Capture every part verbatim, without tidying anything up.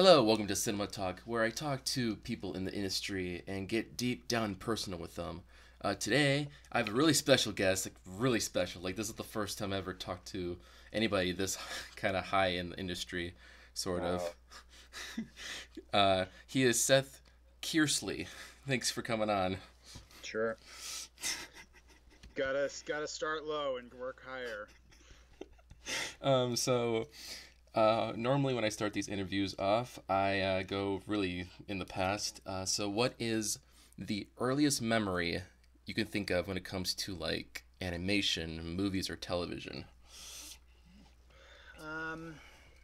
Hello, welcome to Cinema Talk, where I talk to people in the industry and get deep down personal with them. Uh, today, I have a really special guest, like really special. Like this is the first time I ever talked to anybody this kind of high in the industry, sort of. Wow. Uh, he is Seth Kearsley. Thanks for coming on. Sure. Gotta gotta start low and work higher. Um, so uh, normally when I start these interviews off, I uh, go really in the past. Uh, so what is the earliest memory you can think of when it comes to like animation, movies, or television? Um,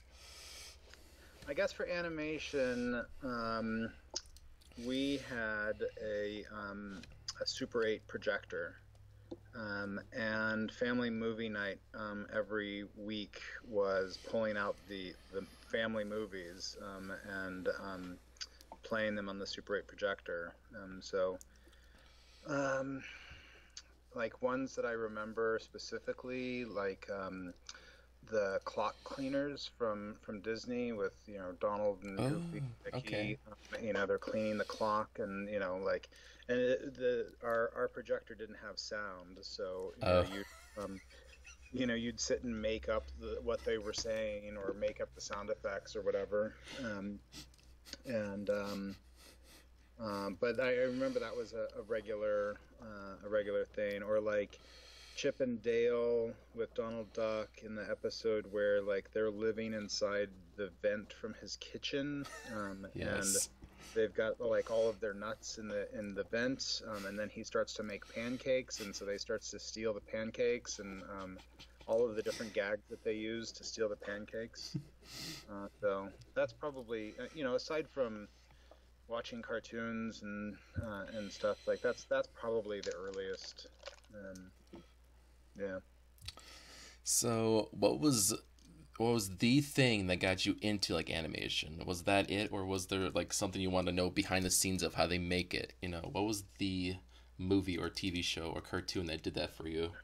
I guess for animation, um, we had a um, a Super eight projector, um, and family movie night um, every week was pulling out the the family movies um, and um, playing them on the Super eight projector. Um, so. Um, like ones that I remember specifically, like um, the clock cleaners from from Disney with you know Donald and Oh, Goofy, okay. Mickey. Um, you know they're cleaning the clock, and you know like, and it, the our our projector didn't have sound, so you know Oh, you um, you know you'd sit and make up the, what they were saying or make up the sound effects or whatever, um, and um, um, but I, I remember that was a, a regular uh, a regular thing, or like Chip and Dale with Donald Duck in the episode where like they're living inside the vent from his kitchen, um, and yes. they've got like all of their nuts in the in the vent, um, and then he starts to make pancakes, and so they starts to steal the pancakes, and um, all of the different gags that they use to steal the pancakes. Uh, so that's probably uh, you know aside from watching cartoons and uh, and stuff like that's that's probably the earliest. Um, yeah. So, what was what was the thing that got you into like animation? Was that it, or was there like something you wanted to know behind the scenes of how they make it? You know, what was the movie or T V show or cartoon that did that for you?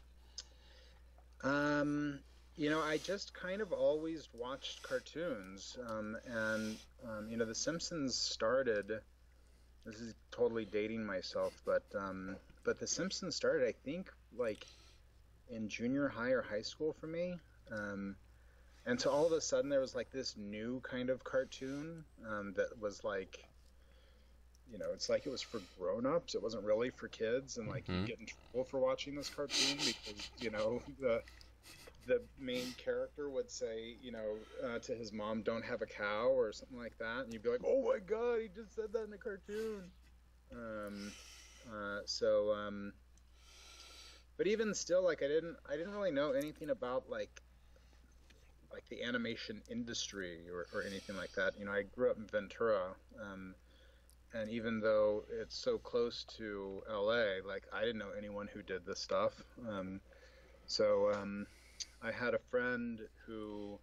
Um, you know, I just kind of always watched cartoons, um, and um, you know, The Simpsons started. This is totally dating myself, but um, but The Simpsons started, I think, like in junior high or high school for me. Um, and so all of a sudden there was like this new kind of cartoon um, that was like, you know, it's like it was for grown-ups. It wasn't really for kids, and like you'd Hmm. get in trouble for watching this cartoon because you know the the main character would say, you know, uh, to his mom, "Don't have a cow" or something like that, and you'd be like, "Oh my God, he just said that in a cartoon." Um, uh, so, um, but even still, like I didn't, I didn't really know anything about like like the animation industry or, or anything like that. You know, I grew up in Ventura, um, and even though it's so close to L A, like I didn't know anyone who did this stuff. Um, so um, I had a friend who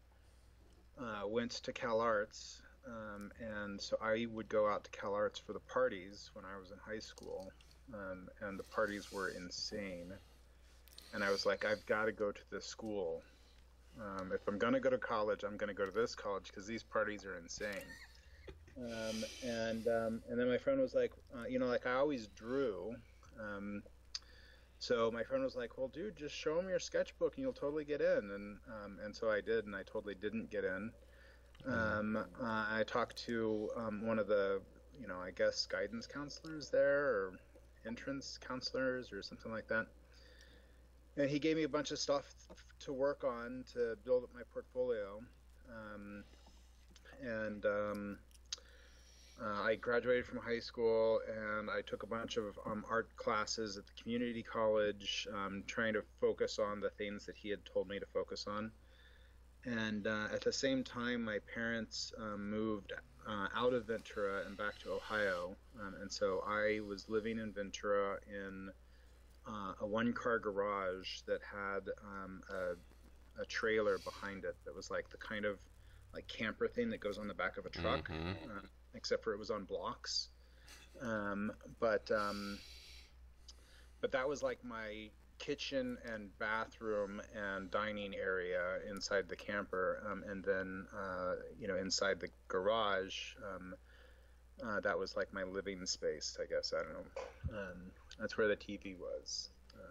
uh, went to Cal Arts, um, and so I would go out to Cal Arts for the parties when I was in high school, um, and the parties were insane. And I was like, I've got to go to this school. Um, if I'm gonna go to college, I'm gonna go to this college because these parties are insane. Um, and um, and then my friend was like, uh, you know, like I always drew. Um, so my friend was like, well, dude, just show him your sketchbook and you'll totally get in. And um, and so I did, and I totally didn't get in. Oh. Um, uh, I talked to um, one of the, you know, I guess guidance counselors there or entrance counselors or something like that. And he gave me a bunch of stuff to work on to build up my portfolio. Um, and um, uh, I graduated from high school and I took a bunch of um, art classes at the community college, um, trying to focus on the things that he had told me to focus on. And uh, at the same time, my parents um, moved uh, out of Ventura and back to Ohio. Um, and so I was living in Ventura in uh, a one car garage that had um, a, a trailer behind it that was like the kind of like camper thing that goes on the back of a truck, Mm-hmm. uh, except for it was on blocks. Um, but um, but that was like my kitchen and bathroom and dining area inside the camper, um, and then uh, you know inside the garage, um, uh, that was like my living space, I guess. I don't know. Um, that's where the T V was,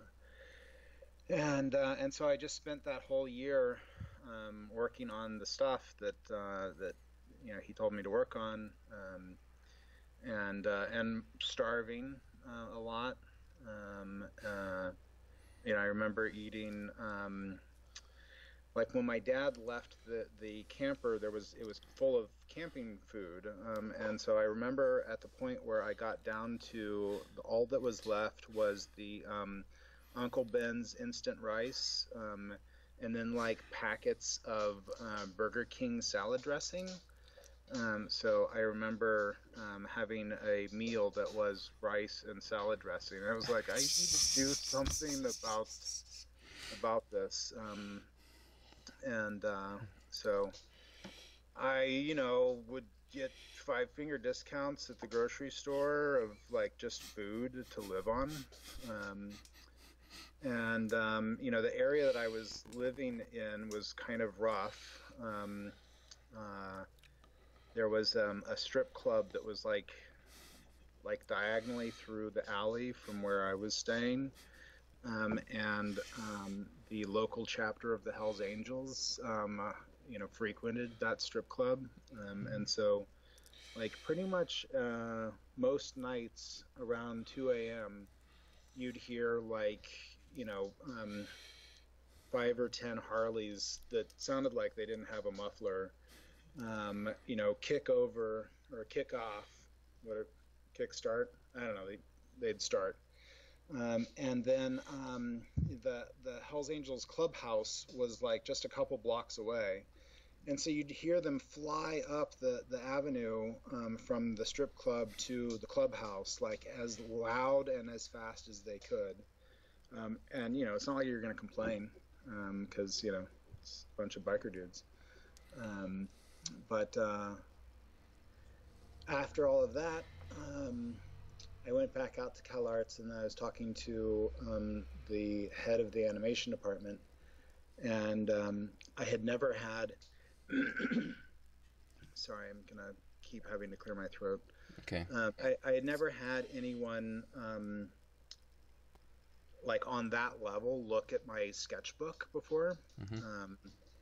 uh, and uh, and so I just spent that whole year um, working on the stuff that uh, that you know he told me to work on, um, and uh, and starving uh, a lot. Um, uh, you know, I remember eating, um, like when my dad left the, the camper, there was it was full of camping food, um, and so I remember at the point where I got down to all that was left was the um, Uncle Ben's instant rice, um, and then like packets of uh, Burger King salad dressing. Um, so I remember um, having a meal that was rice and salad dressing. I was like, I need to do something about about this. Um, and uh, so I, you know, would get five finger discounts at the grocery store of like just food to live on. Um, and um, you know, the area that I was living in was kind of rough. Um, uh, There was um, a strip club that was like like diagonally through the alley from where I was staying, um, and um, the local chapter of the Hells Angels, um, uh, you know, frequented that strip club, um, and so like pretty much uh, most nights around two a m you'd hear like you know um, five or ten Harleys that sounded like they didn't have a muffler. Um, you know, kick over or kick off, what kick start? I don't know. They, they'd start, um, and then um, the the Hell's Angels clubhouse was like just a couple blocks away, and so you'd hear them fly up the the avenue um, from the strip club to the clubhouse like as loud and as fast as they could, um, and you know it's not like you're going to complain because um, you know it's a bunch of biker dudes. Um, But uh, after all of that, um, I went back out to CalArts and I was talking to um, the head of the animation department. And um, I had never had, sorry, I'm going to keep having to clear my throat. Okay. Uh, I, I had never had anyone um, like on that level look at my sketchbook before. Mm-hmm. Um,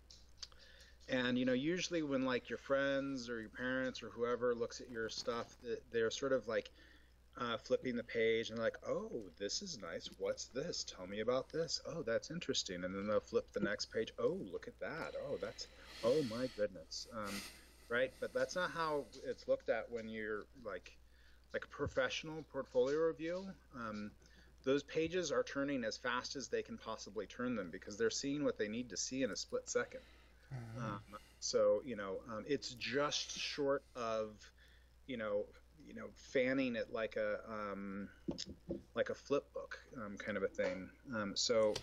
And, you know, usually when like your friends or your parents or whoever looks at your stuff, they're sort of like uh, flipping the page and like, oh, this is nice. What's this? Tell me about this. Oh, that's interesting. And then they'll flip the next page. Oh, look at that. Oh, that's, oh my goodness. Um, right. But that's not how it's looked at when you're like, like a professional portfolio review. Um, those pages are turning as fast as they can possibly turn them because they're seeing what they need to see in a split second. Um, so you know, um, it's just short of, you know, you know, fanning it like a um, like a flip book um, kind of a thing. Um, so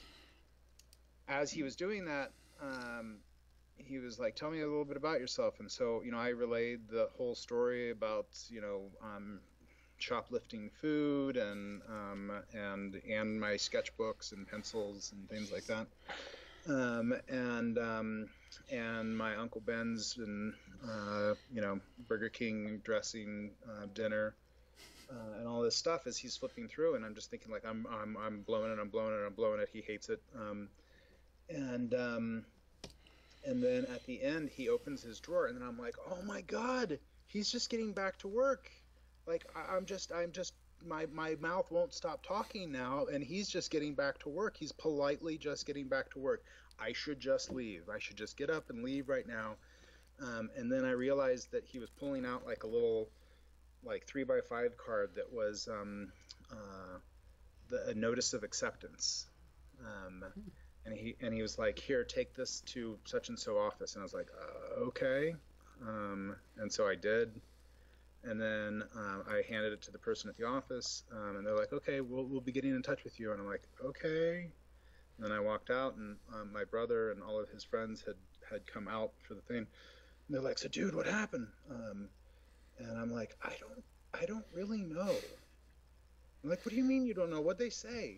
as he was doing that, um, he was like, "Tell me a little bit about yourself." And so you know, I relayed the whole story about you know um, shoplifting food and um, and and my sketchbooks and pencils and things like that. Um, and um, and my Uncle Ben's and uh, you know Burger King dressing uh, dinner uh, and all this stuff as he's flipping through, and I'm just thinking like I'm I'm I'm blowing it, I'm blowing it, I'm blowing it. He hates it, um, and um, and then at the end he opens his drawer, and then I'm like, oh my God, he's just getting back to work. Like I, I'm just I'm just. My, my mouth won't stop talking now, and he's just getting back to work. He's politely just getting back to work. I should just leave. I should just get up and leave right now. Um, and then I realized that he was pulling out like a little, like three by five card that was um, uh, the, a notice of acceptance. Um, and he and he was like, "Here, take this to such and so office." And I was like, uh, "Okay." Um, and so I did. And then um, I handed it to the person at the office, um, and they're like, "Okay, we'll we'll be getting in touch with you." And I'm like, "Okay." And then I walked out, and um, my brother and all of his friends had, had come out for the thing. And they're like, "So, dude, what happened?" Um, and I'm like, "I don't I don't really know." I'm like, "What do you mean you don't know? What'd they say?"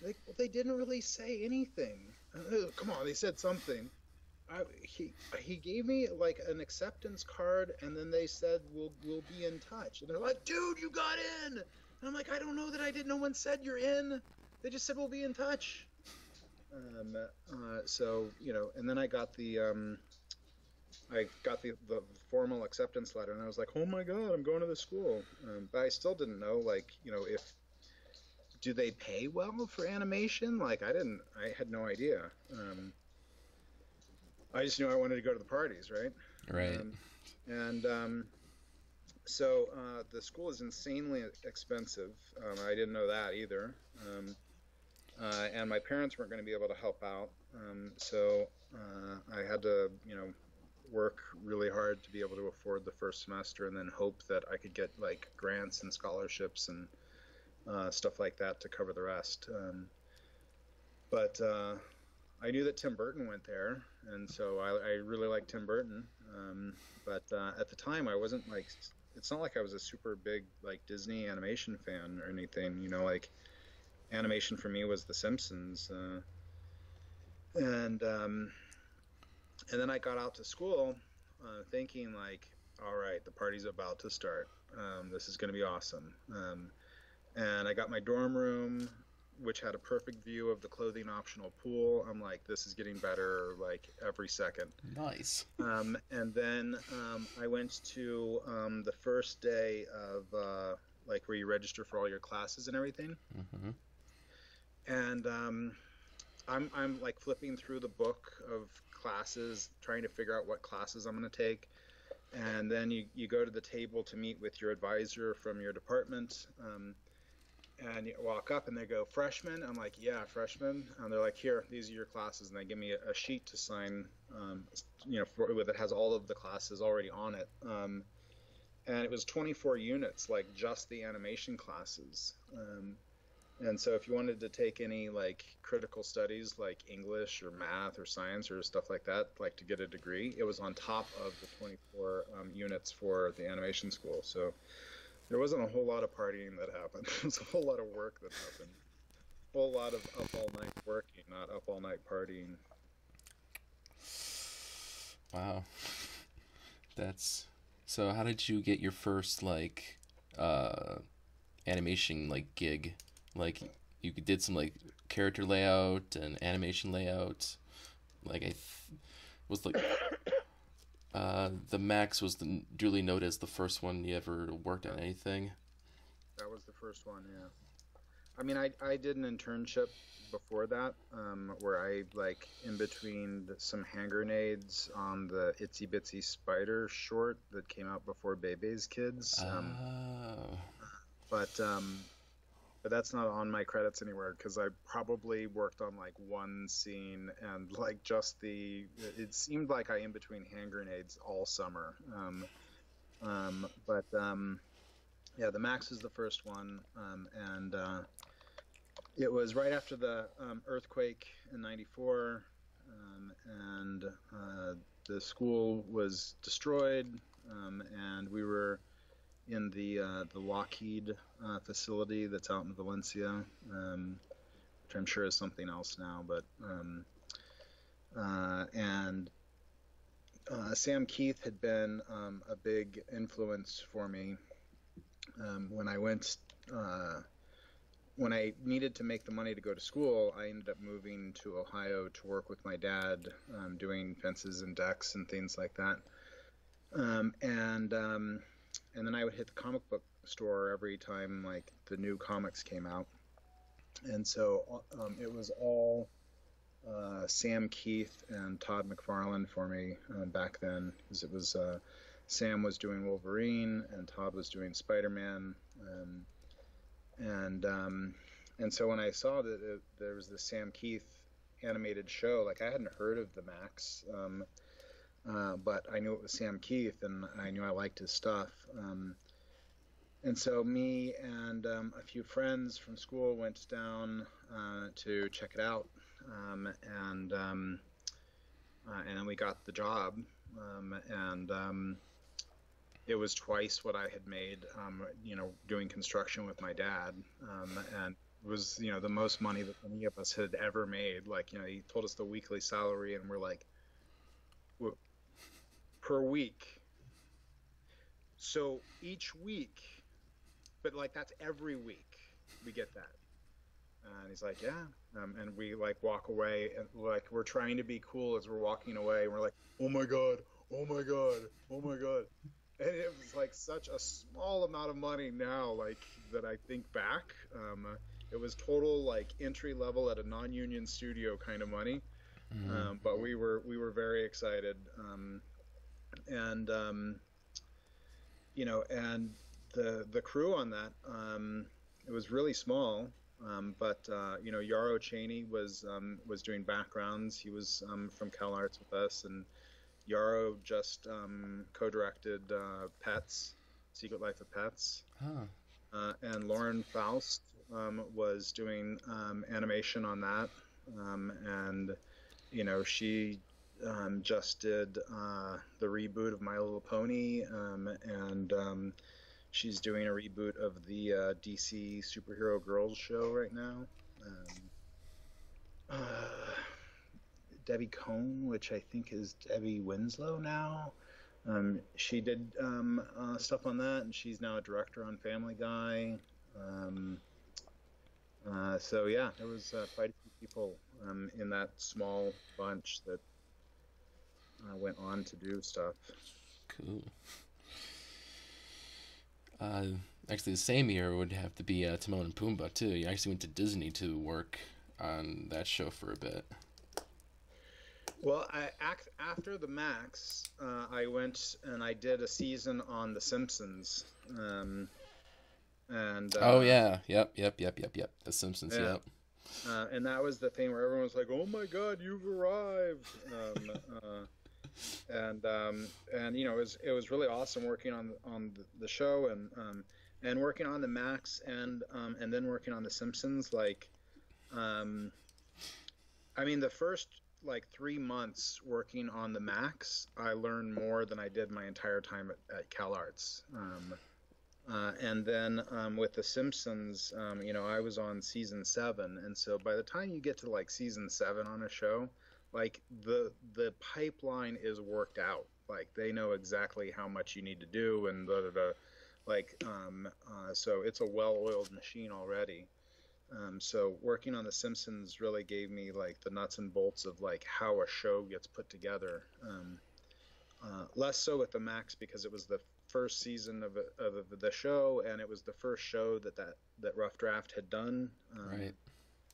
Like, well, they didn't really say anything. Uh, come on, they said something. I, he he gave me like an acceptance card, and then they said we'll we'll be in touch. And they're like, dude, you got in. And I'm like, I don't know that I did. No one said you're in. They just said we'll be in touch. Um, uh, so you know, and then I got the um, I got the the formal acceptance letter, and I was like, oh my god, I'm going to the school. Um, but I still didn't know, like, you know, if do they pay well for animation? Like, I didn't, I had no idea. Um, I just knew I wanted to go to the parties, right? Right. Um, and um, so uh, the school is insanely expensive. Um, I didn't know that either. Um, uh, and my parents weren't going to be able to help out. Um, so uh, I had to, you know, work really hard to be able to afford the first semester, and then hope that I could get like grants and scholarships and uh, stuff like that to cover the rest. Um, but uh, I knew that Tim Burton went there, and so I, I really liked Tim Burton. Um, but uh, at the time, I wasn't like, it's not like I was a super big like Disney animation fan or anything. You know, like animation for me was The Simpsons, uh, and um, and then I got out to school uh, thinking like, all right, the party's about to start. Um, this is going to be awesome. Um, and I got my dorm room, which had a perfect view of the clothing optional pool. I'm like, this is getting better like every second. Nice. Um, and then um, I went to um, the first day of uh, like where you register for all your classes and everything. Mm-hmm. And um, I'm I'm like flipping through the book of classes, trying to figure out what classes I'm going to take. And then you, you go to the table to meet with your advisor from your department. Um, and you walk up and they go, freshman? I'm like, yeah, freshman. And they're like, here, these are your classes. And they give me a, a sheet to sign, um, you know, for, that has all of the classes already on it. Um, and it was twenty-four units, like just the animation classes. Um, and so if you wanted to take any like critical studies like English or math or science or stuff like that, like to get a degree, it was on top of the twenty-four um, units for the animation school. So there wasn't a whole lot of partying that happened. There was a whole lot of work that happened. A whole lot of up all night working, not up all night partying. Wow. That's so how did you get your first like uh animation like gig? Like you did some like character layout and animation layout. Like I th- was like uh the Max was the duly noted as the first one you ever worked on anything. That was the first one, yeah. I mean, I, I did an internship before that, um, where I, like, in between the, some hand grenades on the Itsy Bitsy Spider short that came out before Bebe's Kids. Um, Oh. but um, but that's not on my credits anywhere, because I probably worked on, like, one scene, and, like, just the... It seemed like I in between hand grenades all summer. Um, um, but... Um, Yeah, the Max is the first one, um, and uh, it was right after the um, earthquake in ninety-four, um, and uh, the school was destroyed, um, and we were in the uh, the Lockheed uh, facility that's out in Valencia, um, which I'm sure is something else now, but um, uh, and uh, Sam Keith had been um, a big influence for me. Um, when I went, uh, when I needed to make the money to go to school, I ended up moving to Ohio to work with my dad, um, doing fences and decks and things like that. Um, and um, and then I would hit the comic book store every time like the new comics came out. And so um, it was all uh, Sam Keith and Todd McFarlane for me uh, back then, because it was. Uh, Sam was doing Wolverine, and Todd was doing Spider-Man, um, and um, and so when I saw that it, there was this Sam Keith animated show, like I hadn't heard of the Max, um, uh, but I knew it was Sam Keith, and I knew I liked his stuff, um, and so me and um, a few friends from school went down uh, to check it out, um, and um, uh, and then we got the job, um, and um, it was twice what I had made, um, you know, doing construction with my dad. Um, and was, you know, the most money that any of us had ever made. Like, you know, he told us the weekly salary, and we're like, "W- per week. So each week, but like that's every week we get that." And he's like, "Yeah." Um, and we like walk away, and like we're trying to be cool as we're walking away. And we're like, "Oh my God, oh my God, oh my God." And it was like such a small amount of money now, like that I think back. Um, uh, it was total like entry level at a non-union studio kind of money. Mm-hmm. Um, but we were we were very excited. Um, and um, you know, and the the crew on that, um, it was really small. Um, but uh, you know, Yarrow Cheney was um, was doing backgrounds. He was um, from CalArts with us, and Yarrow just um, co-directed uh, Pets, Secret Life of Pets, Huh. uh, and Lauren Faust um, was doing um, animation on that, um, and you know, she um, just did uh, the reboot of My Little Pony, um, and um, she's doing a reboot of the uh, D C Superhero Girls show right now. Um, uh, Debbie Cohn, which I think is Debbie Winslow now. Um, she did um, uh, stuff on that, and she's now a director on Family Guy. Um, uh, so yeah, there was uh, quite a few people um, in that small bunch that uh, went on to do stuff. Cool. Uh, actually, the same year would have to be uh, Timon and Pumbaa too. You actually went to Disney to work on that show for a bit. Well, I, ac- after the Max, uh, I went and I did a season on The Simpsons, um, and Oh uh, yeah, yep, yep, yep, yep, yep. The Simpsons, yeah, yep. uh, and that was the thing where everyone was like, "Oh my God, you've arrived!" Um, uh, and um, and you know, it was it was really awesome working on on the, the show, and um, and working on the Max, and um, and then working on The Simpsons. Like, um, I mean, the first like three months working on the Max, I learned more than I did my entire time at, at CalArts. Um, uh, and then um, with The Simpsons, um, you know, I was on season seven, and so by the time you get to like season seven on a show, like the the pipeline is worked out. Like they know exactly how much you need to do, and da, da, da. Like um, uh, so it's a well-oiled machine already. Um, so working on The Simpsons really gave me like the nuts and bolts of like how a show gets put together. Um, uh, less so with the Max because it was the first season of, of the show, and it was the first show that that, that Rough Draft had done. Um, Right.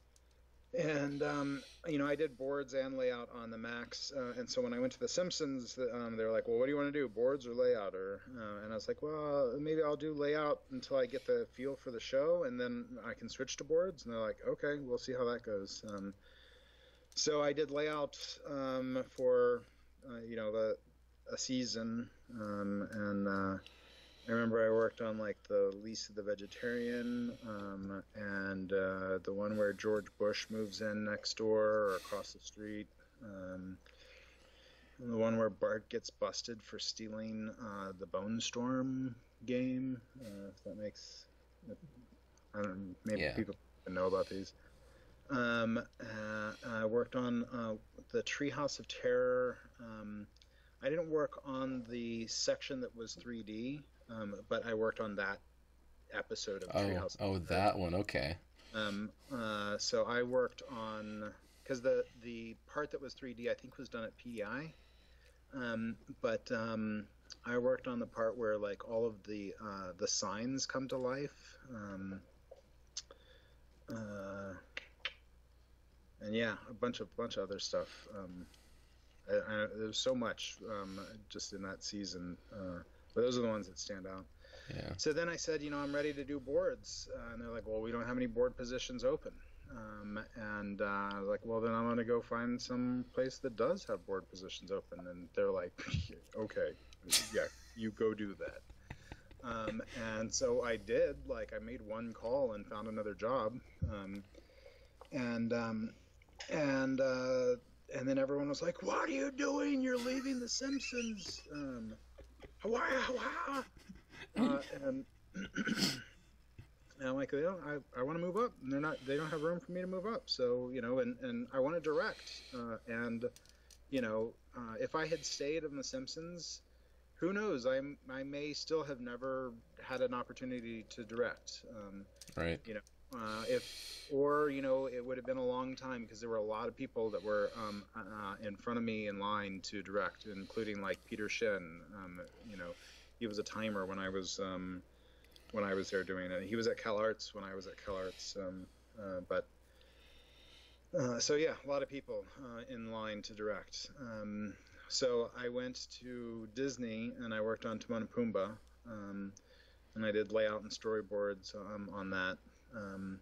and um, you know, I did boards and layout on the Max, uh, and so when I went to The Simpsons, um, they were like, "Well, what do you want to do, boards or layout?" Or uh, and I was like, "Well, maybe I'll do layout until I get the feel for the show, and then I can switch to boards." And they're like, "Okay, we'll see how that goes." Um, so I did layout um, for uh, you know the a season, um, and uh, I remember I worked on like the Lisa the Vegetarian, um, and uh, the one where George Bush moves in next door or across the street. Um, and the one where Bart gets busted for stealing uh, the Bone Storm game. Uh, if that makes, I don't know, maybe Yeah. people know about these. Um, uh, I worked on uh, the Treehouse of Terror. Um, I didn't work on the section that was three D, um, but I worked on that episode of Oh, Treehouse of oh, Terror. that one. Okay. Um, uh, so I worked on because the the part that was three D I think was done at P E I, um, but um, I worked on the part where like all of the uh, the signs come to life. Um, uh, and yeah, a bunch of bunch of other stuff. Um, I, I, there's so much um, just in that season, uh, but those are the ones that stand out. Yeah. So then I said, you know, I'm ready to do boards, uh, and they're like, well, we don't have any board positions open. Um, and uh, I was like, well, then I'm going to go find some place that does have board positions open. And they're like, okay, yeah, you go do that. Um, and so I did. Like, I made one call and found another job. Um, and um, and uh, and then everyone was like, "What are you doing? You're leaving The Simpsons." Um, wah, wah. Uh, and And I'm like, they don't, I, I want to move up, and they're not, they don't have room for me to move up. So, you know, and, and I want to direct. Uh, and, you know, uh, if I had stayed on The Simpsons, who knows? I I may still have never had an opportunity to direct. Um, Right. you know, uh, if or you know, it would have been a long time because there were a lot of people that were um, uh, in front of me in line to direct, including like Peter Shin. Um, you know, he was a timer when I was um, when I was there doing it. He was at CalArts when I was at CalArts. Um, uh, but uh, so yeah, a lot of people uh, in line to direct. Um, so I went to Disney and I worked on Timon and Pumbaa, um, and I did layout and storyboards um, on that. Um,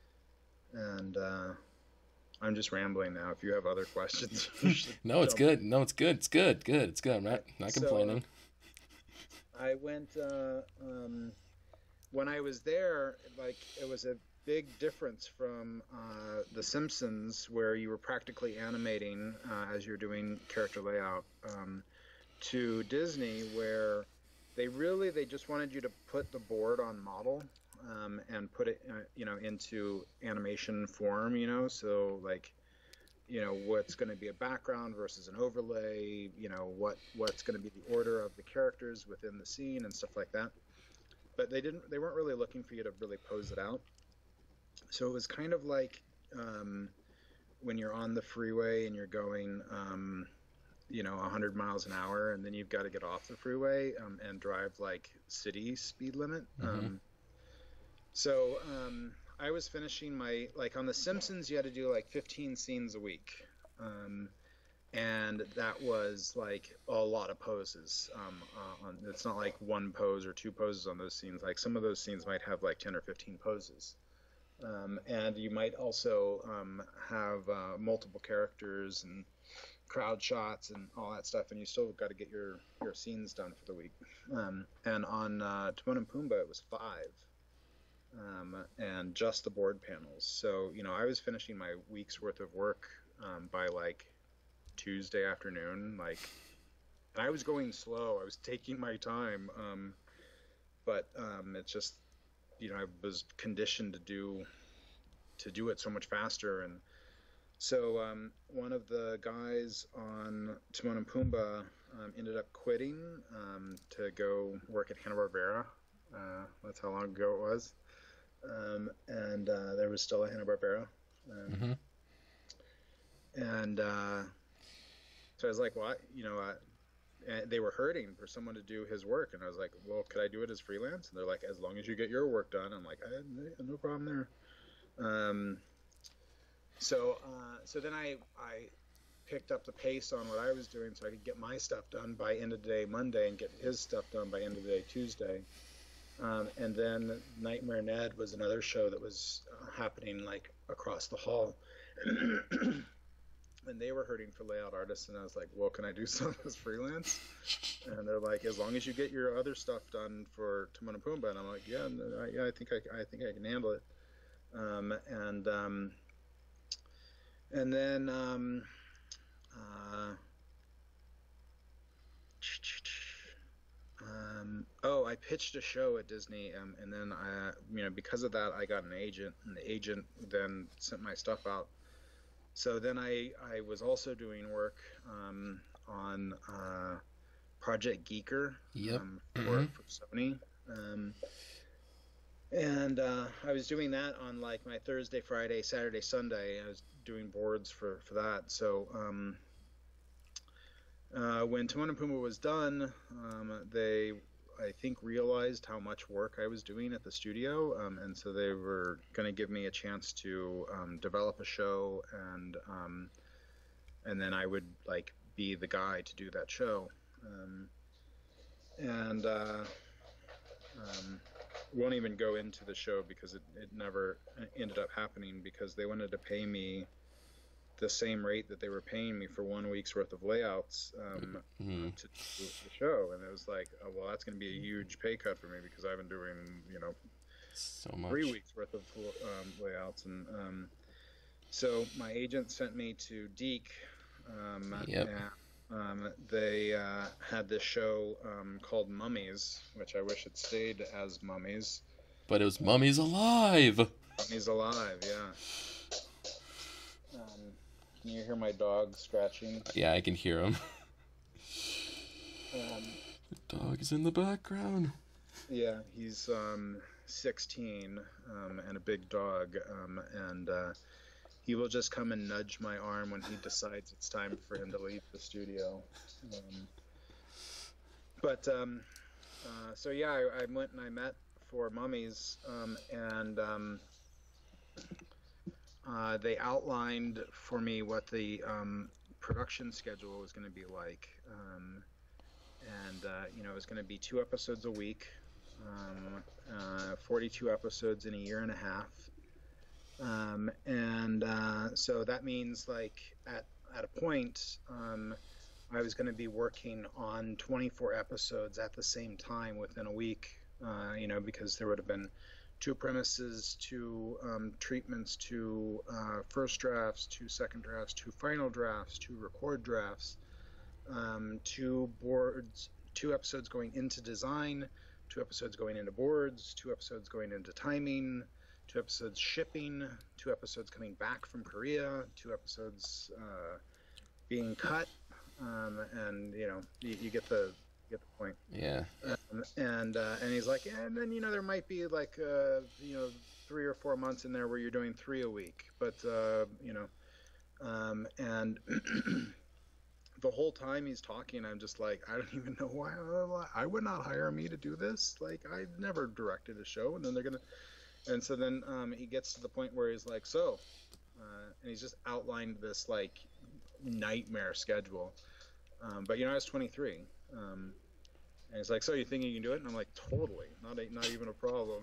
and uh, I'm just rambling now. If you have other questions, you should No, it's jump. good. No, it's good. It's good. Good. It's good. I'm not not So complaining. uh, I went uh, um, when I was there. Like it was a big difference from uh, The Simpsons, where you were practically animating uh, as you're doing character layout, um, to Disney, where they really they just wanted you to put the board on model, um, and put it uh, you know into animation form. You know, so like you know what's going to be a background versus an overlay. You know what what's going to be the order of the characters within the scene and stuff like that. But they didn't they weren't really looking for you to really pose it out. So it was kind of like um, when you're on the freeway and you're going, um, you know, one hundred miles an hour, and then you've got to get off the freeway um, and drive like city speed limit. Mm-hmm. Um, so um, I was finishing my, like on The Simpsons, you had to do like fifteen scenes a week. Um, and that was like a lot of poses. Um, uh, on, it's not like one pose or two poses on those scenes. Like some of those scenes might have like ten or fifteen poses. Um, and you might also um, have uh, multiple characters and crowd shots and all that stuff, and you still got to get your, your scenes done for the week. Um, and on uh, Timon and Pumbaa, it was five, um, and just the board panels. So, you know, I was finishing my week's worth of work um, by like Tuesday afternoon, like, and I was going slow. I was taking my time, um, but um, it's just, you know, I was conditioned to do to do it so much faster. And so um, one of the guys on Timon and Pumbaa um, ended up quitting um, to go work at Hanna-Barbera. Uh, that's how long ago it was. Um, and uh, there was still a Hanna-Barbera. Um, Mm-hmm. And uh, so I was like, well, I, you know, uh, and they were hurting for someone to do his work, and I was like, well, could I do it as freelance? And they're like, as long as you get your work done. I'm like, I, no problem there. Um, so uh, so then I I picked up the pace on what I was doing, so I could get my stuff done by end of the day Monday and get his stuff done by end of the day Tuesday. Um, and then Nightmare Ned was another show that was uh, happening like across the hall. And they were hurting for layout artists, and I was like, well, can I do some as freelance? And they're like, as long as you get your other stuff done for Timon and Pumbaa. And I'm like, yeah, no, yeah, I think I, I think I can handle it. Um, and um, and then um, uh, um, oh, I pitched a show at Disney, um, and then I, you know, because of that, I got an agent, and the agent then sent my stuff out. So then I, I was also doing work um, on uh, Project Geeker Yep. um, for, Mm-hmm. for Sony. Um, and uh, I was doing that on like my Thursday, Friday, Saturday, Sunday. I was doing boards for, for that. So um, uh, when Timon and Pumbaa was done, um, they, I think, realized how much work I was doing at the studio, um, and so they were going to give me a chance to um, develop a show, and um, and then I would like be the guy to do that show, um, and uh, um, won't even go into the show because it, it never ended up happening, because they wanted to pay me the same rate that they were paying me for one week's worth of layouts um, Mm-hmm. to do the show. And it was like, oh, well, that's going to be a huge pay cut for me, because I've been doing, you know, So much. three weeks worth of um, layouts. And um, so my agent sent me to Deke. Um, Yep. and, um, they uh, had this show um, called Mummies, which I wish it stayed as Mummies. But it was Mummy's Alive! Mummy's Alive, yeah. Um, can you hear my dog scratching? Yeah, I can hear him. Um, the dog is in the background. Yeah, he's um, sixteen um, and a big dog, um, and uh, he will just come and nudge my arm when he decides it's time for him to leave the studio. Um, but um, uh, so yeah, I, I went and I met for Mummies, um, and um, uh, they outlined for me what the um, production schedule was going to be like. Um, and uh, you know, it was going to be two episodes a week, um, uh, forty-two episodes in a year and a half. Um, and uh, so that means, like, at, at a point, um, I was going to be working on twenty-four episodes at the same time within a week, uh, you know, because there would have been two premises, two um, treatments, two uh, first drafts, two second drafts, two final drafts, two record drafts, um, two boards, two episodes going into design, two episodes going into boards, two episodes going into timing, two episodes shipping, two episodes coming back from Korea, two episodes uh, being cut, um, and you know, you, you get the you get the point. Yeah. Um, and uh, and he's like, yeah, and then you know there might be like uh, you know three or four months in there where you're doing three a week, but uh, you know, um, and the whole time he's talking, I'm just like, I don't even know why I would not hire me to do this. Like, I've never directed a show, and then they're gonna. And so then um, he gets to the point where he's like, so, uh, and he's just outlined this like nightmare schedule. Um, but you know, I was twenty-three, um, and he's like, so you think you can do it? And I'm like, totally, not a, not even a problem.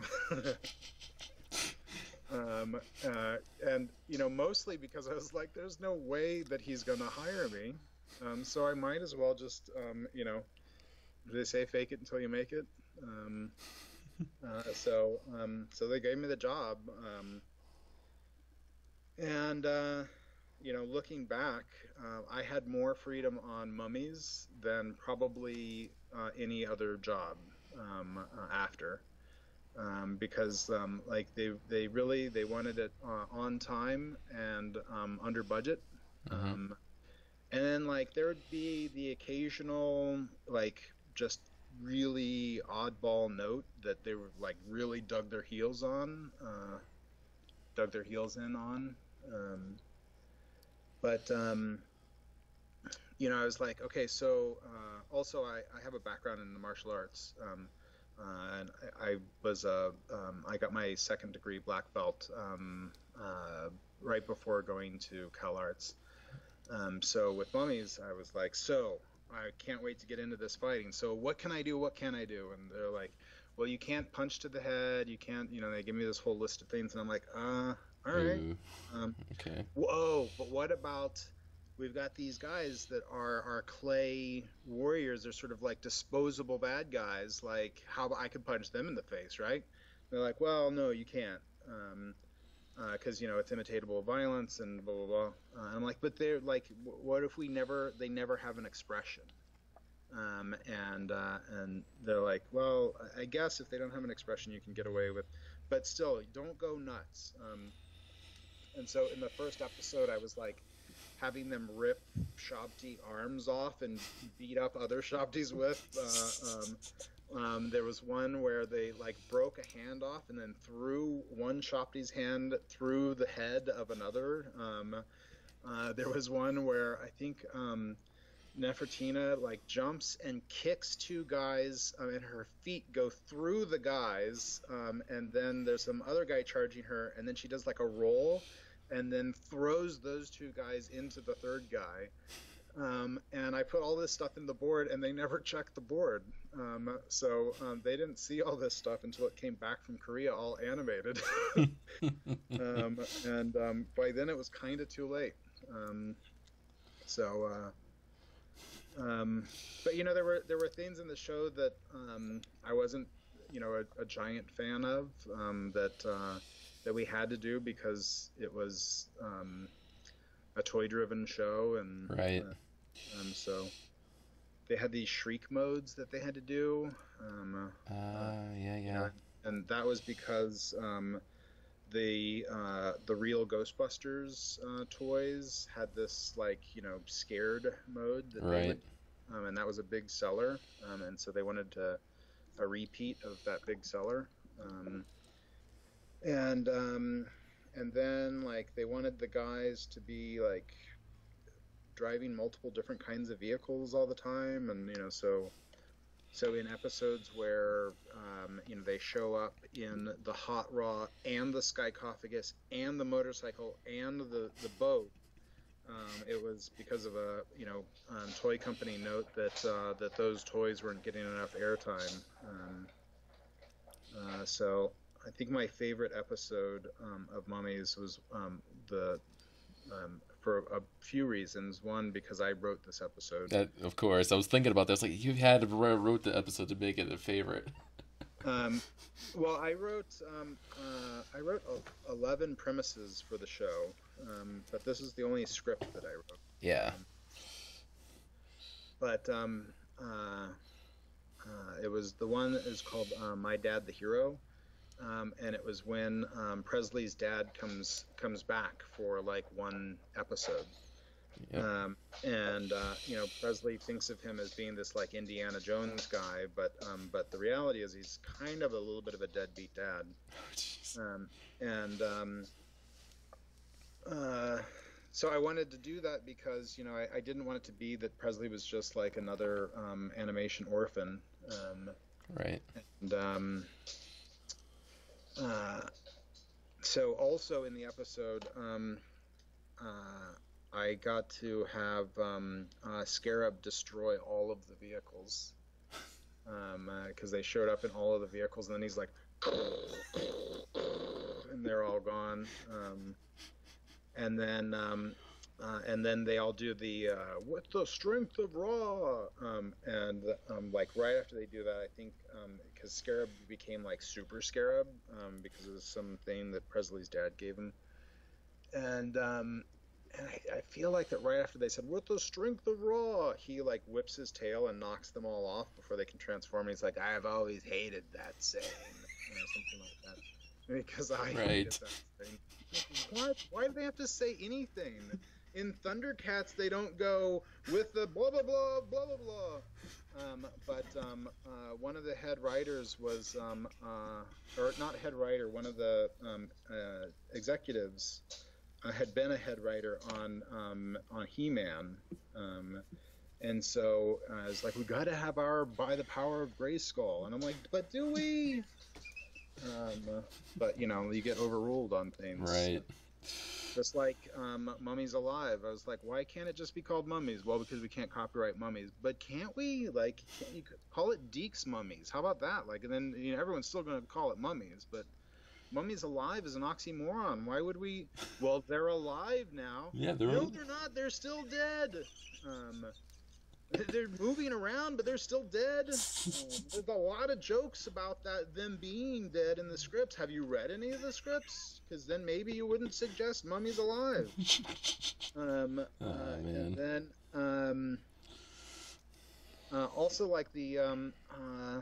um, uh, and you know, mostly because I was like, there's no way that he's gonna hire me, um, so I might as well just, um, you know, they say fake it until you make it. Um, Uh, so, um, so they gave me the job, um, and uh, you know, looking back, uh, I had more freedom on Mummies than probably uh, any other job um, uh, after, um, because um, like they they really they wanted it uh, on time and um, under budget, Mm-hmm. um, and then like there would be the occasional like just really oddball note that they were like really dug their heels on, uh, dug their heels in on. Um, but, um, you know, I was like, okay, so uh, also I, I have a background in the martial arts. Um, uh, and I, I was, uh, um, I got my second degree black belt um, uh, right before going to Cal Arts. Um, so with Mummies, I was like, so I can't wait to get into this fighting. So what can I do? What can I do? And they're like, well, you can't punch to the head. You can't, you know, they give me this whole list of things. And I'm like, uh, all right. Ooh. Um, Okay. whoa, but what about, we've got these guys that are, are clay warriors. They're sort of like disposable bad guys. Like, how about I could punch them in the face, right? They're like, well, no, you can't. Um, because uh, you know it's imitatable violence and blah blah blah. Uh, and I'm like, but they're like, w- what if we never? They never have an expression. Um, and uh, and they're like, well, I guess if they don't have an expression, you can get away with, but still, don't go nuts. Um, and so in the first episode, I was like, having them rip Shabti arms off and beat up other Shabtis with. Uh, um, Um, there was one where they like broke a hand off and then threw one Shopti's hand through the head of another. Um, uh, there was one where I think um, Nefertina like jumps and kicks two guys, um, and her feet go through the guys. Um, and then there's some other guy charging her, and then she does like a roll, and then throws those two guys into the third guy. Um, and I put all this stuff in the board, and they never checked the board. Um, so um, they didn't see all this stuff until it came back from Korea all animated. um, and um, by then it was kind of too late. Um, so, uh, um, but you know, there were there were things in the show that um, I wasn't, you know, a, a giant fan of, um, that uh, that we had to do because it was um, a toy-driven show, and Right. Uh, um, so they had these shriek modes that they had to do. Um, Uh, uh, yeah, you yeah. know, and that was because um, the uh, the real Ghostbusters uh, toys had this like you know scared mode that they Right. would, um, and that was a big seller, um, and so they wanted to a repeat of that big seller, um, and um, and then like they wanted the guys to be like driving multiple different kinds of vehicles all the time, and you know so. So in episodes where um, you know they show up in the hot rod and the skycophagus and the motorcycle and the, the boat, um, it was because of a you know um, toy company note that uh, that those toys weren't getting enough airtime. Um, uh, so I think my favorite episode um, of Mummies was um, the um, for a few reasons. One, because I wrote this episode. That, of course, I was thinking about this. Like, you had to wrote the episode to make it a favorite. Um, well, I wrote um, uh, I wrote eleven premises for the show, um, but this is the only script that I wrote. Yeah. Um, but um, uh, uh, it was the one that is called uh, "My Dad, the Hero," um, and it was when um, Presley's dad comes comes back for like one episode. Yep. Um, and uh, you know Presley thinks of him as being this like Indiana Jones guy, but um, but the reality is he's kind of a little bit of a deadbeat dad. Um, and um, uh, so I wanted to do that because you know I, I didn't want it to be that Presley was just like another um, animation orphan. Um, right. And um, uh, so also in the episode. Um, uh, I got to have um, uh, Scarab destroy all of the vehicles because um, uh, they showed up in all of the vehicles, and then he's like, and they're all gone. Um, and then, um, uh, and then they all do the uh, with the strength of Ra, um, and um, like right after they do that, I think because um, Scarab became like Super Scarab um, because of something that Presley's dad gave him, and. Um, And I, I feel like that right after they said, with the strength of Ra, he like whips his tail and knocks them all off before they can transform. He's like, I have always hated that saying, you know, something like that. Because I right. hated that saying. What? Why do they have to say anything? In Thundercats, they don't go with the blah, blah, blah, blah, blah, blah. Um, but um, uh, one of the head writers was, um, uh, or not head writer, one of the um, uh, executives, I had been a head writer on um, on He-Man, um, and so uh, it's like we got to have our by the power of Grayskull, and I'm like, but do we? Um, but you know, you get overruled on things, right? Just like um, Mummies Alive, I was like, why can't it just be called Mummies? Well, because we can't copyright Mummies, but can't we? Like, can't you call it Deke's Mummies? How about that? Like, and then you know, everyone's still going to call it Mummies, but. Mummies Alive is an oxymoron. Why would we? Well, they're alive now. Yeah, they're. No, they're not. They're still dead. Um, they're moving around, but they're still dead. Um, there's a lot of jokes about that them being dead in the scripts. Have you read any of the scripts? Because then maybe you wouldn't suggest Mummies Alive. Um, oh uh, man. And then um, uh, also like the. Um, uh,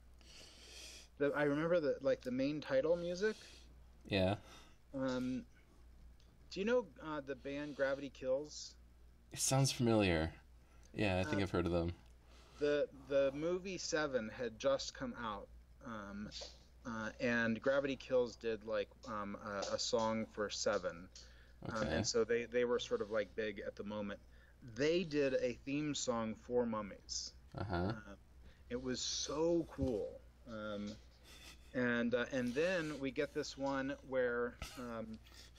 The, I remember the like the main title music. Yeah. Um, do you know uh, the band Gravity Kills? It sounds familiar. Yeah, I think uh, I've heard of them. The the movie Seven had just come out, um, uh, and Gravity Kills did like um, a, a song for Seven, Okay. um, and so they they were sort of like big at the moment. They did a theme song for Mummies. Uh-huh. Uh, it was so cool. Um, And uh, and then we get this one where um,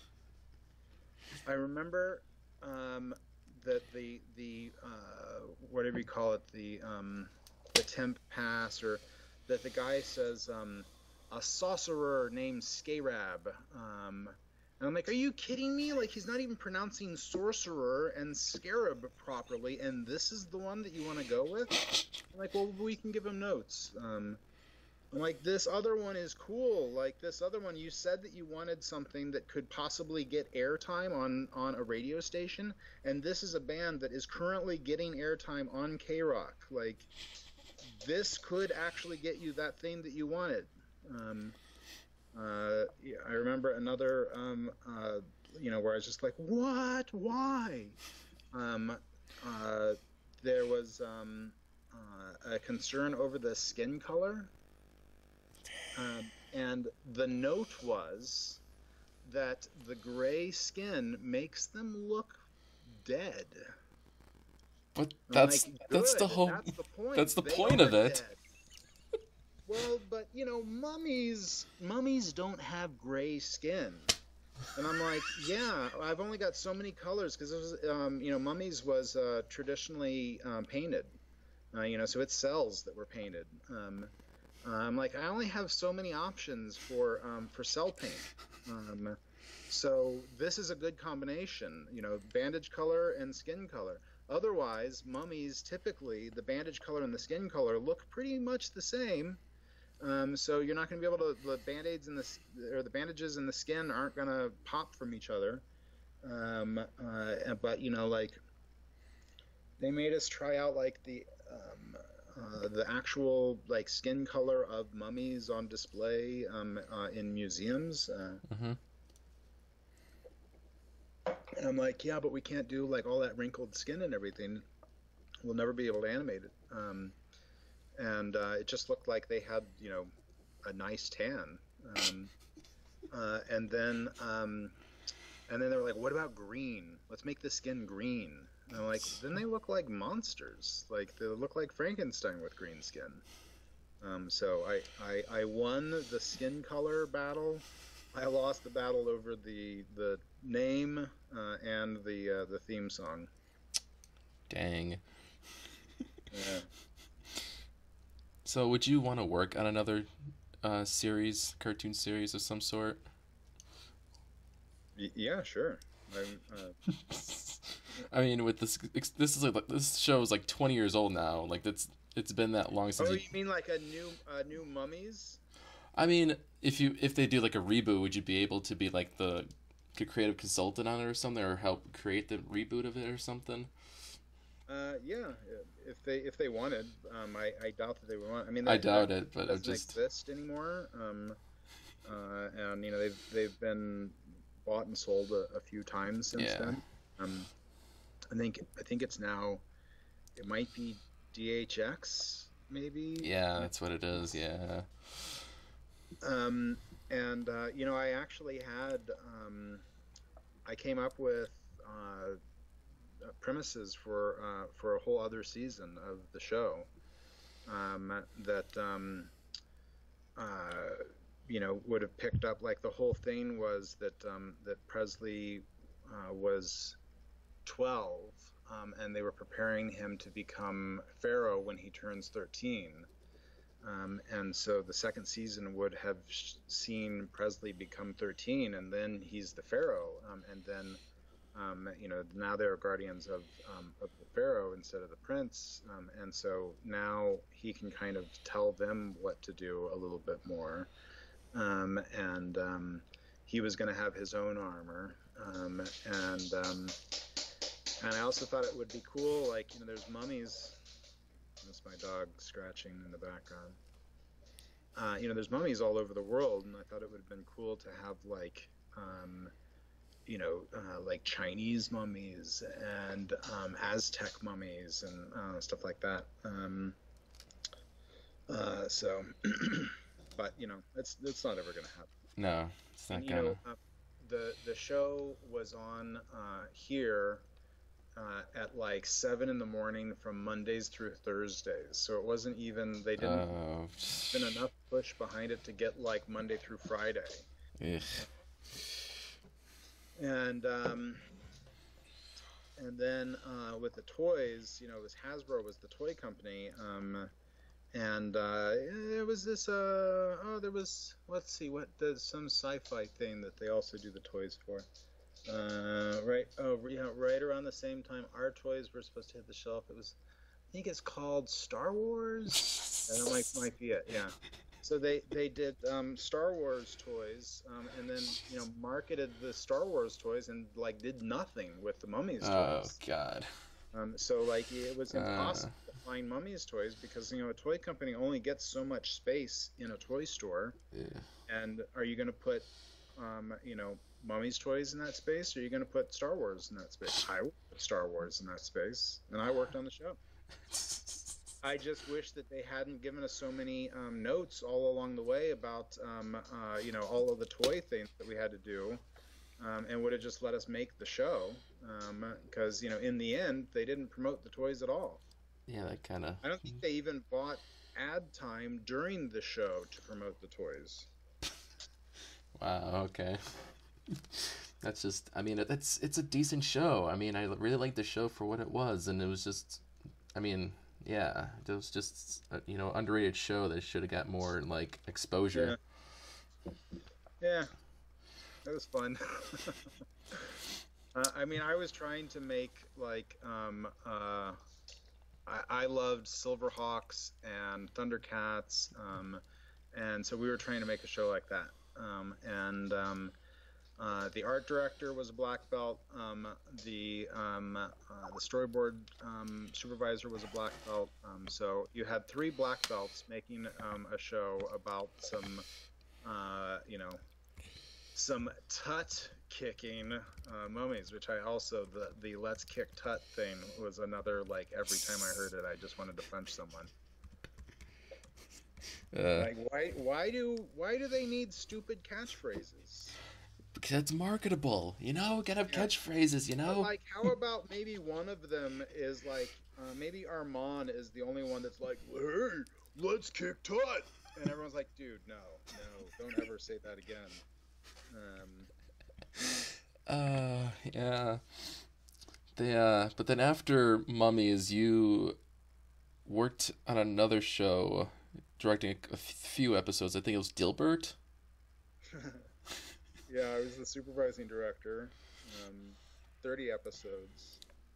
I remember um, that the the uh, whatever you call it, the um, the temp pass, or that the guy says um, a sorcerer named Scarab, um, and I'm like, are you kidding me? Like, he's not even pronouncing sorcerer and scarab properly, and this is the one that you want to go with? I'm like, well, we can give him notes. Um, I'm like, this other one is cool. Like, this other one, you said that you wanted something that could possibly get airtime on, on a radio station, and this is a band that is currently getting airtime on K-Rock. Like, this could actually get you that thing that you wanted. Um, uh, yeah, I remember another, um, uh, you know, where I was just like, what? Why? Um, uh, there was um, uh, a concern over the skin color, um, and the note was that the gray skin makes them look dead. But I'm that's like, that's the good. whole That's the point. that's the They point are of it. dead. Well, but you know, mummies mummies don't have gray skin. And I'm like, yeah, I've only got so many colors because it was, um, you know, mummies was uh, traditionally um, painted, uh, you know, so it's cells that were painted. Um, uh, I'm like, I only have so many options for um, for cell paint. Um, so this is a good combination, you know, bandage color and skin color. Otherwise, mummies typically the bandage color and the skin color look pretty much the same. Um, so you're not going to be able to, the band-aids and the, or the bandages and the skin aren't going to pop from each other. Um, uh, but, you know, like, they made us try out, like, the, um, uh, the actual, like, skin color of mummies on display um, uh, in museums. Uh, Mm-hmm. and I'm like, yeah, but we can't do, like, all that wrinkled skin and everything. We'll never be able to animate it. Um, and uh, it just looked like they had, you know, a nice tan. Um, uh, and then, um, and then they were like, "What about green? Let's make the skin green." And I'm like, "Then they look like monsters. Like they look like Frankenstein with green skin." Um, so I, I, I won the skin color battle. I lost the battle over the the name uh, and the uh, the theme song. Dang. Yeah. So would you want to work on another uh, series, cartoon series of some sort? Y- yeah, sure. I'm, uh, I mean, with this, this is like this show is like twenty years old now. Like that's it's been that long since. oh, You... you mean like a new uh, new Mummies? I mean, if you if they do like a reboot, would you be able to be like the creative consultant on it or something, or help create the reboot of it or something? Uh, yeah, if they if they wanted, um, I, I doubt that they would want. I mean, I that, that doubt it, but it doesn't just exist anymore. Um, uh, and you know they've they've been bought and sold a, a few times since yeah. then. Um, I think I think it's now it might be D H X maybe. Yeah, that's what it is. Yeah. Um, and uh, you know I actually had um, I came up with. Uh, Uh, premises for uh, for a whole other season of the show um, that um, uh, you know would have picked up. Like the whole thing was that um, that Presley uh, was twelve um, and they were preparing him to become Pharaoh when he turns thirteen. Um, and so the second season would have sh- seen Presley become thirteen, and then he's the Pharaoh, um, and then Um, you know, now they're guardians of, um, of the pharaoh instead of the prince, um, and so now he can kind of tell them what to do a little bit more. Um, and um, he was going to have his own armor, um, and um, and I also thought it would be cool, like you know, there's mummies. That's my dog scratching in the background. Uh, you know, there's mummies all over the world, and I thought it would have been cool to have like. Um, you know, uh, like Chinese mummies and um, Aztec mummies and uh, stuff like that. Um, uh, so, but you know, it's it's not ever going to happen. No, it's not and, you gonna. know, uh, the the show was on uh, here uh, at like seven in the morning from Mondays through Thursdays. So it wasn't even they didn't Oh. been enough push behind it to get like Monday through Friday. Ugh. And um, and then uh, with the toys, you know, it was Hasbro was the toy company, um, and uh, there was this. Uh, oh, there was. Let's see, what does some sci-fi thing that they also do the toys for? Uh, right. Oh, yeah. Right around the same time, our toys were supposed to hit the shelf. It was. I think it's called Star Wars. That might might be it. Yeah. So they they did um, Star Wars toys, um, and then you know marketed the Star Wars toys and like did nothing with the Mummies Oh toys. God. Um, so like it was impossible. buying Mummies toys because, you know, a toy company only gets so much space in a toy store. Yeah. And are you going to put, um, you know, Mummies toys in that space, or are you going to put Star Wars in that space? I would put Star Wars in that space, and I worked on the show. I just wish that they hadn't given us so many um, notes all along the way about, um, uh, you know, all of the toy things that we had to do, um, and would have just let us make the show. Because, um, you know, in the end, they didn't promote the toys at all. Yeah, that kind of. I don't think they even bought ad time during the show to promote the toys. Wow. Okay. That's just. I mean, it's it's a decent show. I mean, I really liked the show for what it was, and it was just. I mean. Yeah, it was just a, you know, underrated show that should have got more like exposure. Yeah, yeah, that was fun. uh, I mean, I was trying to make like um, uh, I, I loved Silverhawks and Thundercats, um, and so we were trying to make a show like that. Um, and um, Uh, the art director was a black belt. Um, the um, uh, the storyboard um, supervisor was a black belt. Um, so you had three black belts making um, a show about some, uh, you know, some tut kicking uh, mummies, which I also the the let's kick tut thing was another, like, every time I heard it, I just wanted to punch someone. Uh, like why why do why do they need stupid catchphrases? Because it's marketable, you know. Gotta have yeah. catchphrases, you know. But, like, how about maybe one of them is like, uh, maybe Armand is the only one that's like, "Hey, let's kick Tut," and everyone's like, "Dude, no, no, don't ever say that again." Um. Uh, yeah. The uh, but then after Mummies, you worked on another show, directing a, a few episodes. I think it was Dilbert. Yeah, I was the supervising director. Um, thirty episodes.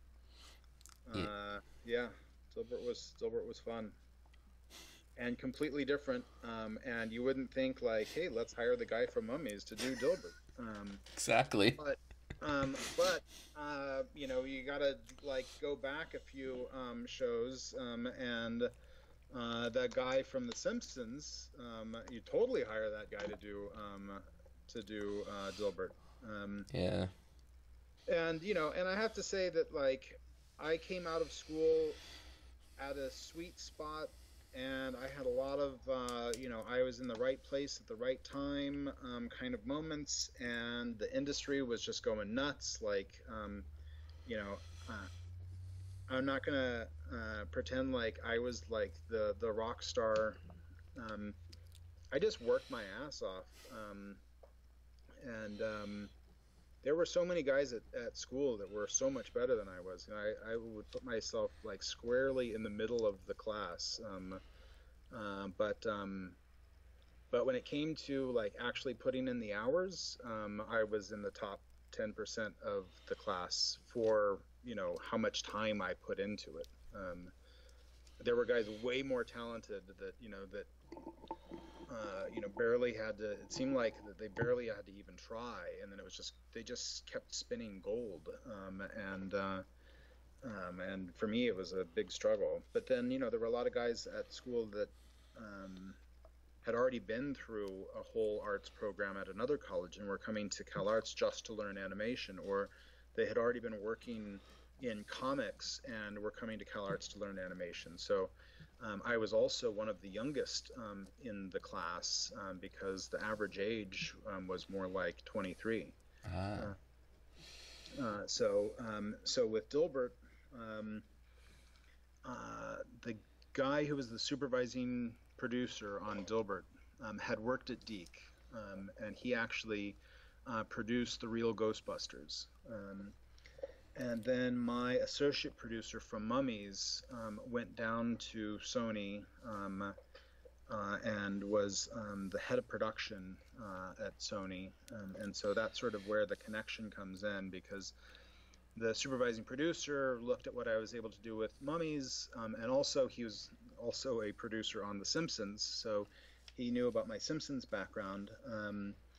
Uh, yeah. yeah, Dilbert was Dilbert was fun, and completely different. Um, and you wouldn't think, like, hey, let's hire the guy from Mummies to do Dilbert. Um, exactly. But um, but uh, you know, you gotta, like, go back a few um, shows, um, and uh, that guy from The Simpsons. Um, you totally hire that guy to do. Um, to do uh, Dilbert. Um, yeah. And, you know, and I have to say that, like, I came out of school at a sweet spot, and I had a lot of, uh, you know, I was in the right place at the right time um, kind of moments, and the industry was just going nuts. Like, um, you know, uh, I'm not going to uh, pretend like I was, like, the, the rock star. Um, I just worked my ass off. Um, And um, there were so many guys at, at school that were so much better than I was. And I, I would put myself, like, squarely in the middle of the class. Um, uh, but um, but when it came to, like, actually putting in the hours, um, I was in the top ten percent of the class for, you know, how much time I put into it. Um, there were guys way more talented that, you know, that Uh, you know, barely had to, it seemed like that they barely had to even try, and then it was just, they just kept spinning gold, um, and uh, um, and for me it was a big struggle. But then, you know, there were a lot of guys at school that um, had already been through a whole arts program at another college and were coming to CalArts just to learn animation, or they had already been working in comics and were coming to CalArts to learn animation. So Um, I was also one of the youngest um, in the class um, because the average age um, was more like twenty-three. Ah. Uh, uh, so, um, so with Dilbert, um, uh, the guy who was the supervising producer on Dilbert um, had worked at Deke, um, and he actually uh, produced the real Ghostbusters. Um, And then my associate producer from Mummies um, went down to Sony um, uh, and was um, the head of production uh, at Sony. Um, and so that's sort of where the connection comes in, because the supervising producer looked at what I was able to do with Mummies, um, and also he was also a producer on The Simpsons, so he knew about my Simpsons background. Um,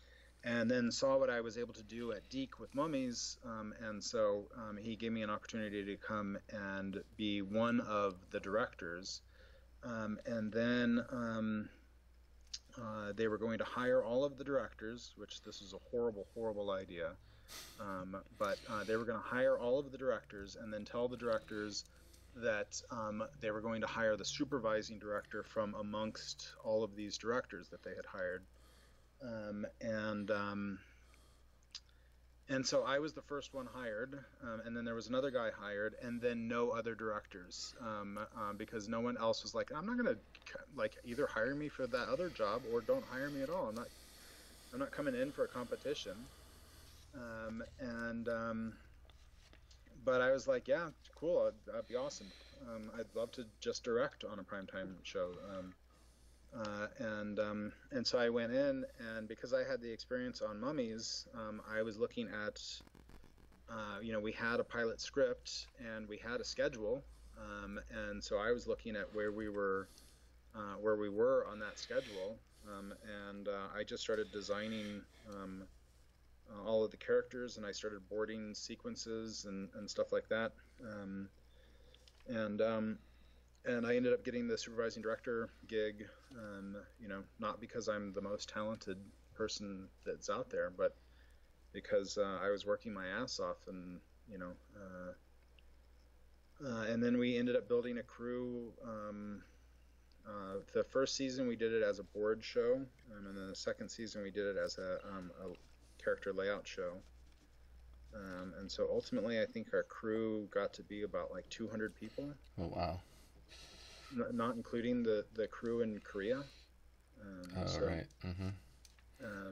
and then saw what I was able to do at Deke with Mummies, um, and so um, he gave me an opportunity to come and be one of the directors. Um, and then um, uh, they were going to hire all of the directors, which this is a horrible, horrible idea. Um, but uh, they were going to hire all of the directors and then tell the directors that um, they were going to hire the supervising director from amongst all of these directors that they had hired. Um, and um, and so I was the first one hired, um, and then there was another guy hired, and then no other directors, um, um, because no one else was like, I'm not going to like either hire me for that other job or don't hire me at all. I'm not I'm not coming in for a competition. Um, and um, but I was like, yeah, cool, that'd, that'd be awesome. Um, I'd love to just direct on a primetime show. Um, uh, and um, and so I went in, and because I had the experience on Mummies, um, I was looking at, uh, you know, we had a pilot script and we had a schedule, um, and so I was looking at where we were, uh, where we were on that schedule, um, and uh, I just started designing um, uh, all of the characters, and I started boarding sequences and, and stuff like that, um, and um, and I ended up getting the supervising director gig, um, you know, not because I'm the most talented person that's out there, but because uh, I was working my ass off, and you know, uh, uh, and then we ended up building a crew. Um, uh, the first season we did it as a board show, um, and then the second season we did it as a, um, a character layout show. Um, and so ultimately, I think our crew got to be about like two hundred people. Oh wow! Not including the, the crew in Korea. Um, oh, so, right. Mm-hmm. Um,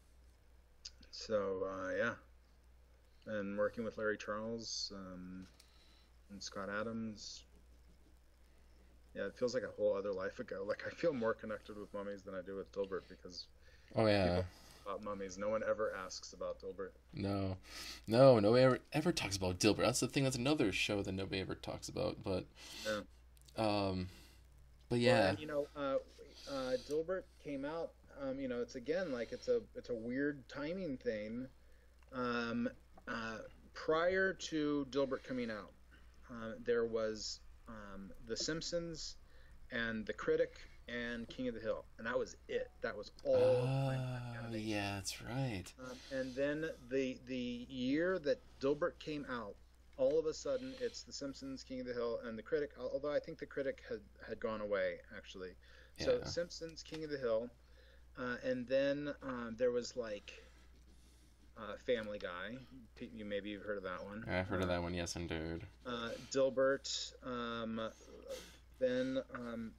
so, uh, yeah. And working with Larry Charles um, and Scott Adams. Yeah, it feels like a whole other life ago. Like, I feel more connected with Mummies than I do with Dilbert, because oh yeah, people about Mummies, no one ever asks about Dilbert. No, no, nobody ever ever talks about Dilbert. That's the thing. That's another show that nobody ever talks about. But yeah. Um, but yeah, well, and, you know, uh, uh, Dilbert came out. Um, you know, it's again like it's a it's a weird timing thing. Um, uh, prior to Dilbert coming out, uh, there was um, The Simpsons and The Critic and King of the Hill, and that was it. That was all. Oh, yeah, that's right. Um, and then the the year that Dilbert came out, all of a sudden it's The Simpsons, King of the Hill, and The Critic, although I think The Critic had, had gone away, actually. Yeah. So Simpsons, King of the Hill, uh, and then um, there was like uh, Family Guy. You maybe you've heard of that one. I've heard uh, of that one, yes, indeed. Uh, Dilbert, um, then um,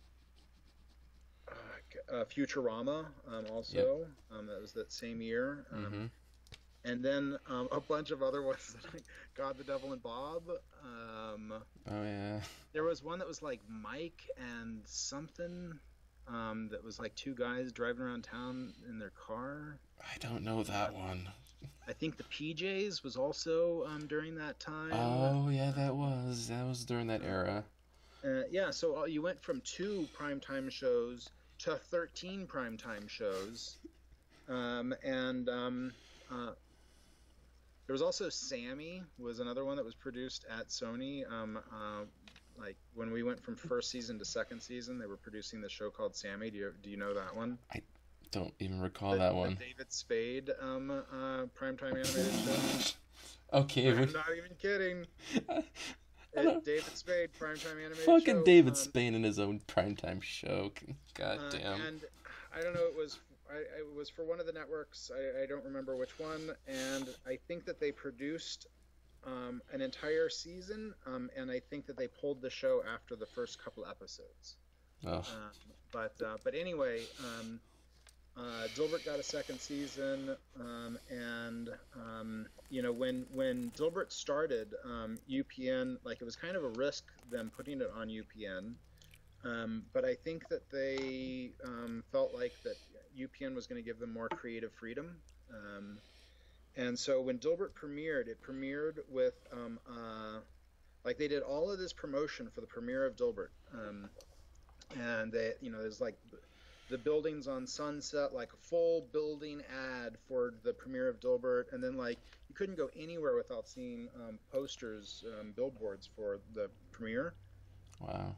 uh, Futurama um, also. Yep. Um, that was that same year. Um, mm-hmm. And then um, a bunch of other ones, like God, the Devil, and Bob. Um, oh, yeah. There was one that was like Mike and something um, that was like two guys driving around town in their car. I don't know that one. I think the P Js was also um, during that time. Oh, yeah, that was. That was during that era. Uh, yeah, so uh, you went from two primetime shows to thirteen primetime shows. Um, and... Um, uh, There was also Sammy, was another one that was produced at Sony. Um, uh, like when we went from first season to second season, they were producing the show called Sammy. Do you do you know that one? I don't even recall the, that one. The David Spade um, uh, primetime animated show. Okay, I'm but... not even kidding. It, David Spade primetime animated Fucking show. David um, Spade in his own primetime show. God uh, damn. And I don't know. It was. I, it was for one of the networks. I, I don't remember which one, and I think that they produced um, an entire season, um, and I think that they pulled the show after the first couple episodes. Oh. Um, but uh, but anyway, um, uh, Dilbert got a second season, um, and um, you know when when Dilbert started, um, U P N, like it was kind of a risk them putting it on U P N, um, but I think that they um, felt like that U P N was going to give them more creative freedom. Um, and so when Dilbert premiered, it premiered with, um, uh, like they did all of this promotion for the premiere of Dilbert. Um, and they, you know, there's like the buildings on Sunset, like a full building ad for the premiere of Dilbert, and then like you couldn't go anywhere without seeing um, posters, um, billboards for the premiere. Wow.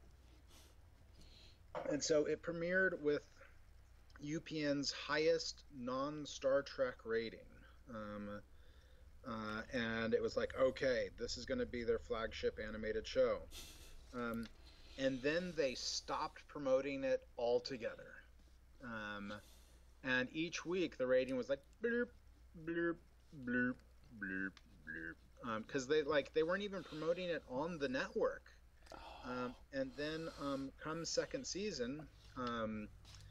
And so it premiered with U P N's highest non-Star Trek rating. Um, uh, and it was like, okay, this is going to be their flagship animated show. Um, and then they stopped promoting it altogether. Um, and each week the rating was like bloop, bloop, bloop, bloop, bloop. Because um, they like they weren't even promoting it on the network. Um, and then um, come second season, um,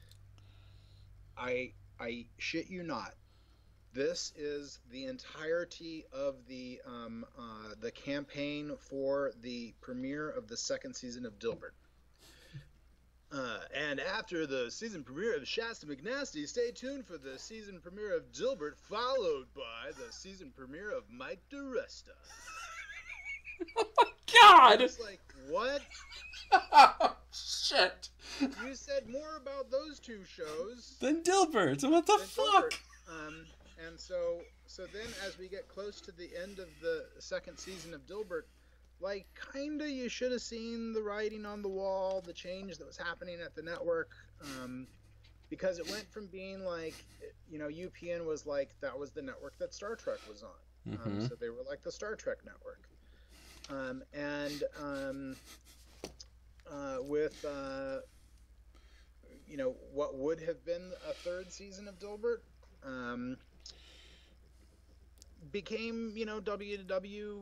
I I shit you not, this is the entirety of the um, uh, the campaign for the premiere of the second season of Dilbert. Uh, and after the season premiere of Shasta McNasty, stay tuned for the season premiere of Dilbert, followed by the season premiere of Mike DeResta. Oh my God! It's like, what? Oh, shit. You said more about those two shows Then Dilbert. What the fuck? Um, and so, so then as we get close to the end of the second season of Dilbert, like, kinda you should have seen the writing on the wall, the change that was happening at the network, um, because it went from being like, you know, U P N was like, that was the network that Star Trek was on. Mm-hmm. Um, so they were like the Star Trek network. Um, and um, uh, with, uh, you know, what would have been a third season of Dilbert, um, became, you know, W W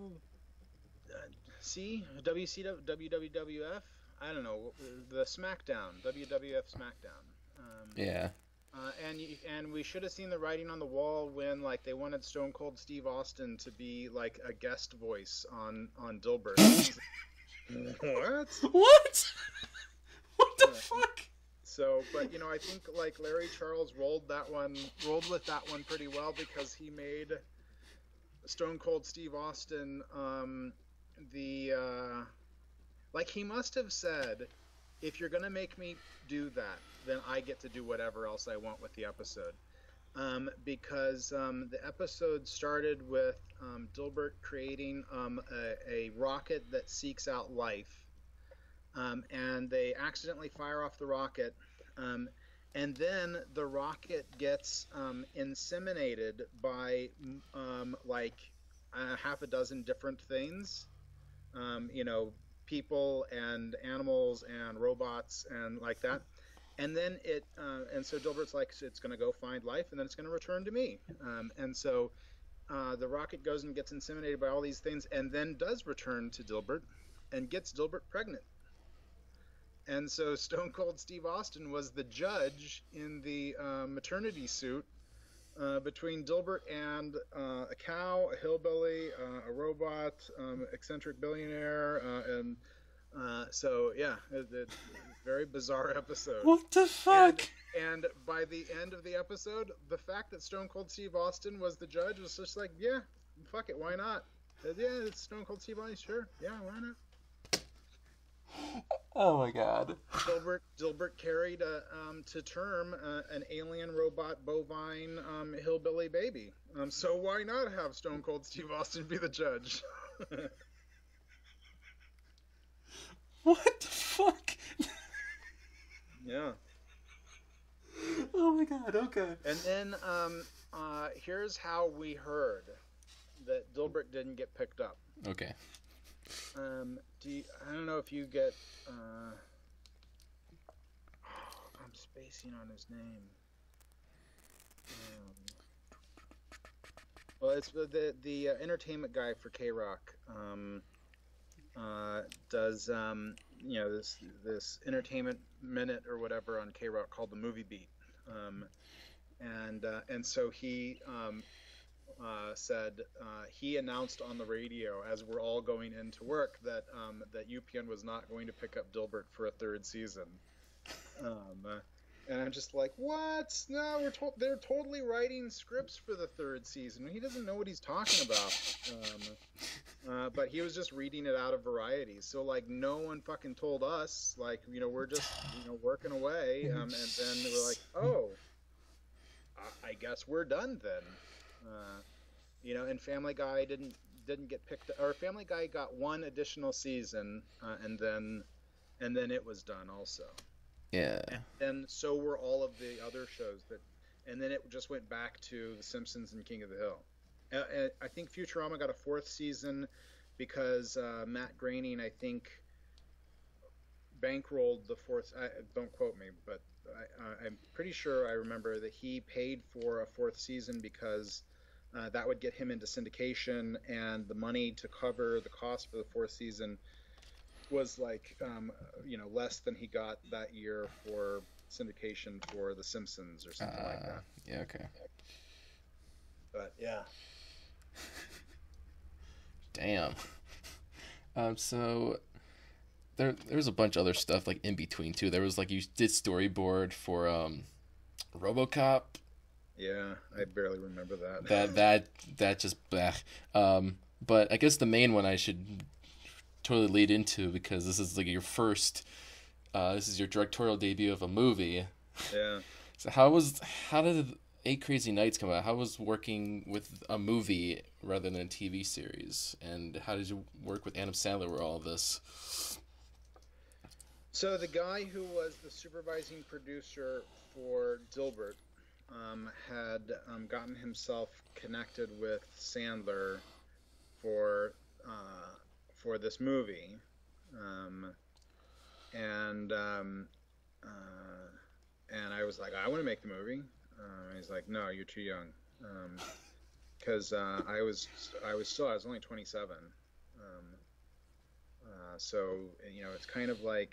C, W C W, W W F, I don't know, the SmackDown, W W F SmackDown. Um, Yeah. Uh, and and we should have seen the writing on the wall when like they wanted Stone Cold Steve Austin to be like a guest voice on on Dilbert. What? What? What the Uh, fuck? So, but you know, I think like Larry Charles rolled that one, rolled with that one pretty well because he made Stone Cold Steve Austin um, the uh, like he must have said, if you're gonna make me do that, then I get to do whatever else I want with the episode. Um, because um, the episode started with um, Dilbert creating um, a, a rocket that seeks out life. Um, and they accidentally fire off the rocket. Um, and then the rocket gets um, inseminated by um, like uh, half a dozen different things. Um, you know, people and animals and robots and like that. And then it, uh, and so Dilbert's like, it's going to go find life, and then it's going to return to me. Um, and so uh, the rocket goes and gets inseminated by all these things, and then does return to Dilbert, and gets Dilbert pregnant. And so Stone Cold Steve Austin was the judge in the uh, maternity suit uh, between Dilbert and uh, a cow, a hillbilly, uh, a robot, um, eccentric billionaire, uh, and uh, so yeah, it, it, very bizarre episode. What the fuck? And, and by the end of the episode, the fact that Stone Cold Steve Austin was the judge was just like, yeah, fuck it, why not? Uh, yeah, it's Stone Cold Steve Austin, sure, yeah, why not? Oh my God. Dilbert, Dilbert carried a, um, to term uh, an alien robot bovine um, hillbilly baby. Um, so why not have Stone Cold Steve Austin be the judge? What the fuck? Yeah. Oh my God, okay. And then um, uh, here's how we heard that Dilbert didn't get picked up. Okay. Um, do you, I don't know if you get. Uh, I'm spacing on his name. Um, well, it's the the, the uh, entertainment guy for K-Rock. Um, uh, does um, you know this this entertainment minute or whatever on K-Rock called the Movie Beat, um, and uh, and so he. Um, Uh, said uh, he announced on the radio as we're all going into work that um, that U P N was not going to pick up Dilbert for a third season. Um, uh, and I'm just like, what? No, we're to- they're totally writing scripts for the third season. He doesn't know what he's talking about. Um, uh, uh, but he was just reading it out of Variety. So like no one fucking told us. Like you know we're just you know working away, um, and then we're like, oh, I, I guess we're done then. Uh, you know, and Family Guy didn't didn't get picked. Or Family Guy got one additional season, uh, and then and then it was done also. Yeah. And then so were all of the other shows that, and then it just went back to The Simpsons and King of the Hill. Uh, I think Futurama got a fourth season because uh, Matt Groening, I think, bankrolled the fourth. I, don't quote me, but I, I'm pretty sure I remember that he paid for a fourth season because uh, that would get him into syndication, and the money to cover the cost for the fourth season was like, um, you know, less than he got that year for syndication for The Simpsons or something uh, like that. Yeah. Okay. But yeah. Damn. Um. So there, there was a bunch of other stuff like in between too. There was like you did storyboard for um, RoboCop. Yeah, I barely remember that. That that that just blech. Um. But I guess the main one I should totally lead into because this is like your first. Uh, this is your directorial debut of a movie. Yeah. So how was how did Eight Crazy Nights come out? How was working with a movie rather than a T V series? And how did you work with Adam Sandler with all of this? So the guy who was the supervising producer for Dilbert um, had um, gotten himself connected with Sandler for uh, for this movie, um, and um, uh, and I was like, I want to make the movie. Uh, he's like, no, you're too young, because um, uh, I was I was still I was only twenty-seven, um, uh, so you know it's kind of like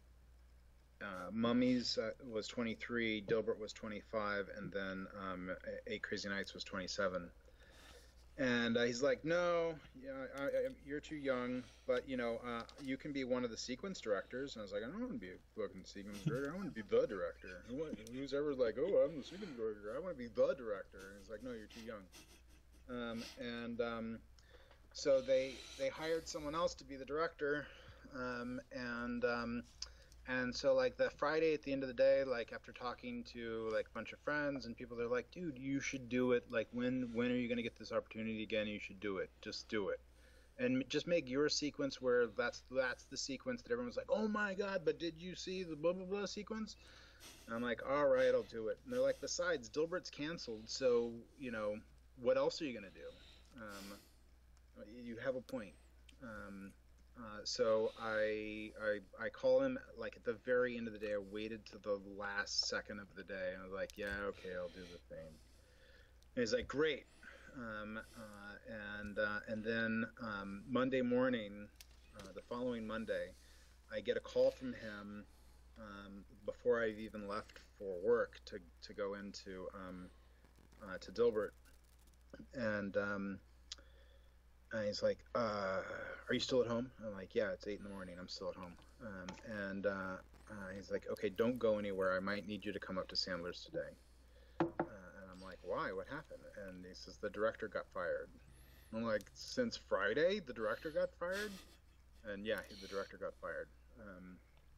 uh, Mummies uh, was twenty-three, Dilbert was twenty-five, and then um, Eight Crazy Nights was twenty-seven. And uh, he's like, no, yeah, I, I, you're too young, but, you know, uh, you can be one of the sequence directors. And I was like, I don't want to be a fucking sequence director. I want to be the director. Who's ever like, oh, I'm the sequence director. I want to be the director. And he's like, no, you're too young. Um, and um, so they they hired someone else to be the director. Um, and um, and so, like, the Friday at the end of the day, like, after talking to, like, a bunch of friends and people, they're like, dude, you should do it. Like, when when are you going to get this opportunity again? You should do it. Just do it. And just make your sequence where that's that's the sequence that everyone's like, oh, my God, but did you see the blah, blah, blah sequence? And I'm like, all right, I'll do it. And they're like, besides, Dilbert's canceled, so, you know, what else are you going to do? Um, you have a point. Um Uh, so I, I I call him like at the very end of the day. I waited to the last second of the day. I was like, yeah, okay, I'll do the thing. And he's like, great. Um, uh, and uh, and then um, Monday morning, uh, the following Monday, I get a call from him um, before I even left for work to to go into um, uh, to Dilbert, and. Um, And he's like, uh, are you still at home? I'm like, yeah, it's eight in the morning. I'm still at home. Um, and uh, uh, he's like, okay, don't go anywhere. I might need you to come up to Sandler's today. Uh, and I'm like, why? What happened? And he says, the director got fired. I'm like, since Friday, the director got fired? And yeah, the director got fired. Um,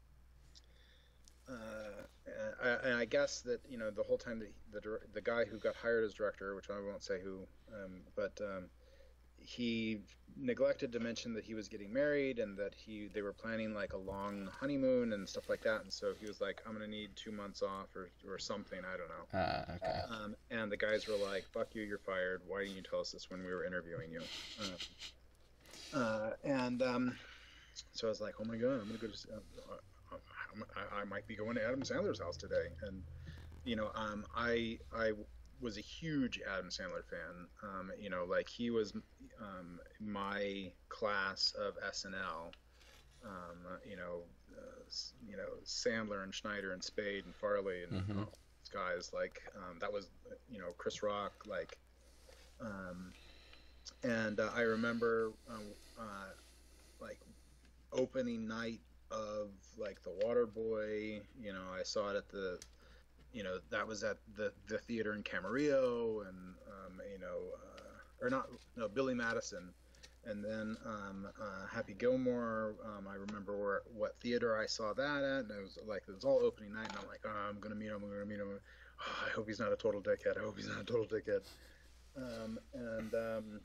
uh, and I guess that, you know, the whole time the, the, the guy who got hired as director, which I won't say who, um, but... Um, he neglected to mention that he was getting married and that he they were planning like a long honeymoon and stuff like that. And so he was like, I'm going to need two months off or, or something. I don't know. Uh, okay. Um, and the guys were like, fuck you, you're fired. Why didn't you tell us this when we were interviewing you? Uh, uh, and um, so I was like, oh my God, I'm going to go to, uh, I, I might be going to Adam Sandler's house today. And, you know, um, I, I, was a huge Adam Sandler fan. Um, you know, like he was um, my class of S N L. Um, you know, uh, you know Sandler and Schneider and Spade and Farley and mm-hmm. all these guys. Like um, that was, you know, Chris Rock. Like, um, and uh, I remember um, uh, like opening night of like The Waterboy. You know, I saw it at the. You know, that was at the, the theater in Camarillo, and um, you know, uh, or not, no, Billy Madison, and then um, uh, Happy Gilmore. Um, I remember where what theater I saw that at, and it was like it was all opening night, and I'm like, oh, I'm gonna meet him. I'm gonna meet him. Oh, I hope he's not a total dickhead. I hope he's not a total dickhead. Um, and um,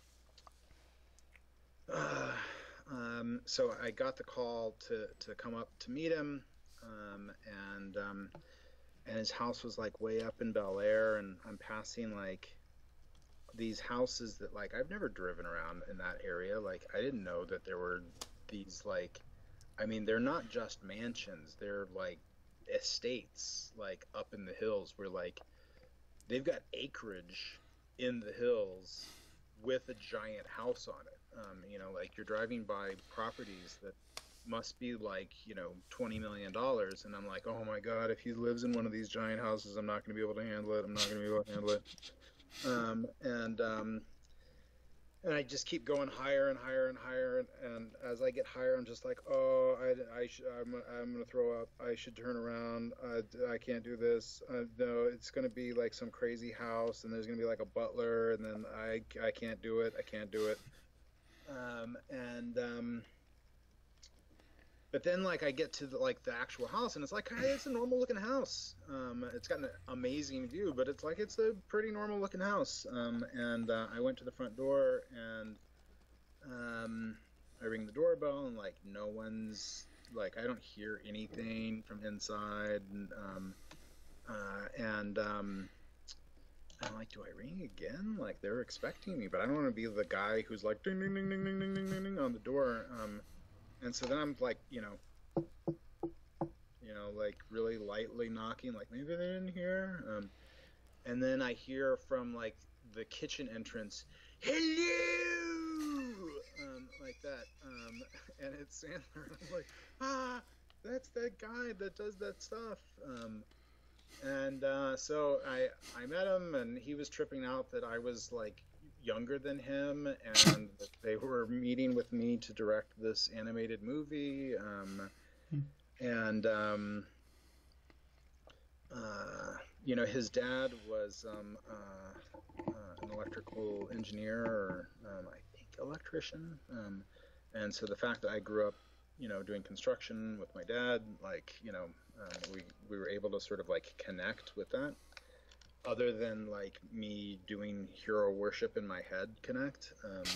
uh, um, so I got the call to to come up to meet him, um, and um, and his house was like way up in Bel Air, and I'm passing like these houses that like I've never driven around in that area. Like I didn't know that there were these like, I mean, they're not just mansions, they're like estates like up in the hills where like they've got acreage in the hills with a giant house on it. Um, you know, like you're driving by properties that must be like, you know, twenty million dollars, and I'm like, oh my god, if he lives in one of these giant houses, I'm not going to be able to handle it. I'm not going to be able to handle it. Um, and um, and I just keep going higher and higher and higher, and, and as I get higher, I'm just like, oh, I, I sh- I'm, I'm gonna throw up. I should turn around. Uh, I can't do this. Uh, no, it's gonna be like some crazy house, and there's gonna be like a butler, and then I, I can't do it. I can't do it. Um, and um, but then like I get to the, like the actual house, and it's like, hey, it's a normal looking house. Um, it's got an amazing view, but it's like it's a pretty normal looking house. Um, and uh, I went to the front door, and um, I ring the doorbell, and like no one's like, I don't hear anything from inside. And um, uh, and um, I'm like, do I ring again? Like they're expecting me, but I don't want to be the guy who's like ding ding ding ding ding ding ding ding on the door. Um, And so then I'm like, you know, you know, like really lightly knocking, like maybe they're in here. Um, and then I hear from like the kitchen entrance, hello, um, like that. Um, and it's Sandler. I'm like, ah, that's that guy that does that stuff. Um, and uh, so I I met him, and he was tripping out that I was like younger than him, and they were meeting with me to direct this animated movie. Um, and um, uh, you know, his dad was um, uh, uh, an electrical engineer, or um, I think electrician. Um, and so the fact that I grew up, you know, doing construction with my dad, like, you know, uh, we we were able to sort of like connect with that. Other than like me doing hero worship in my head connect. Um,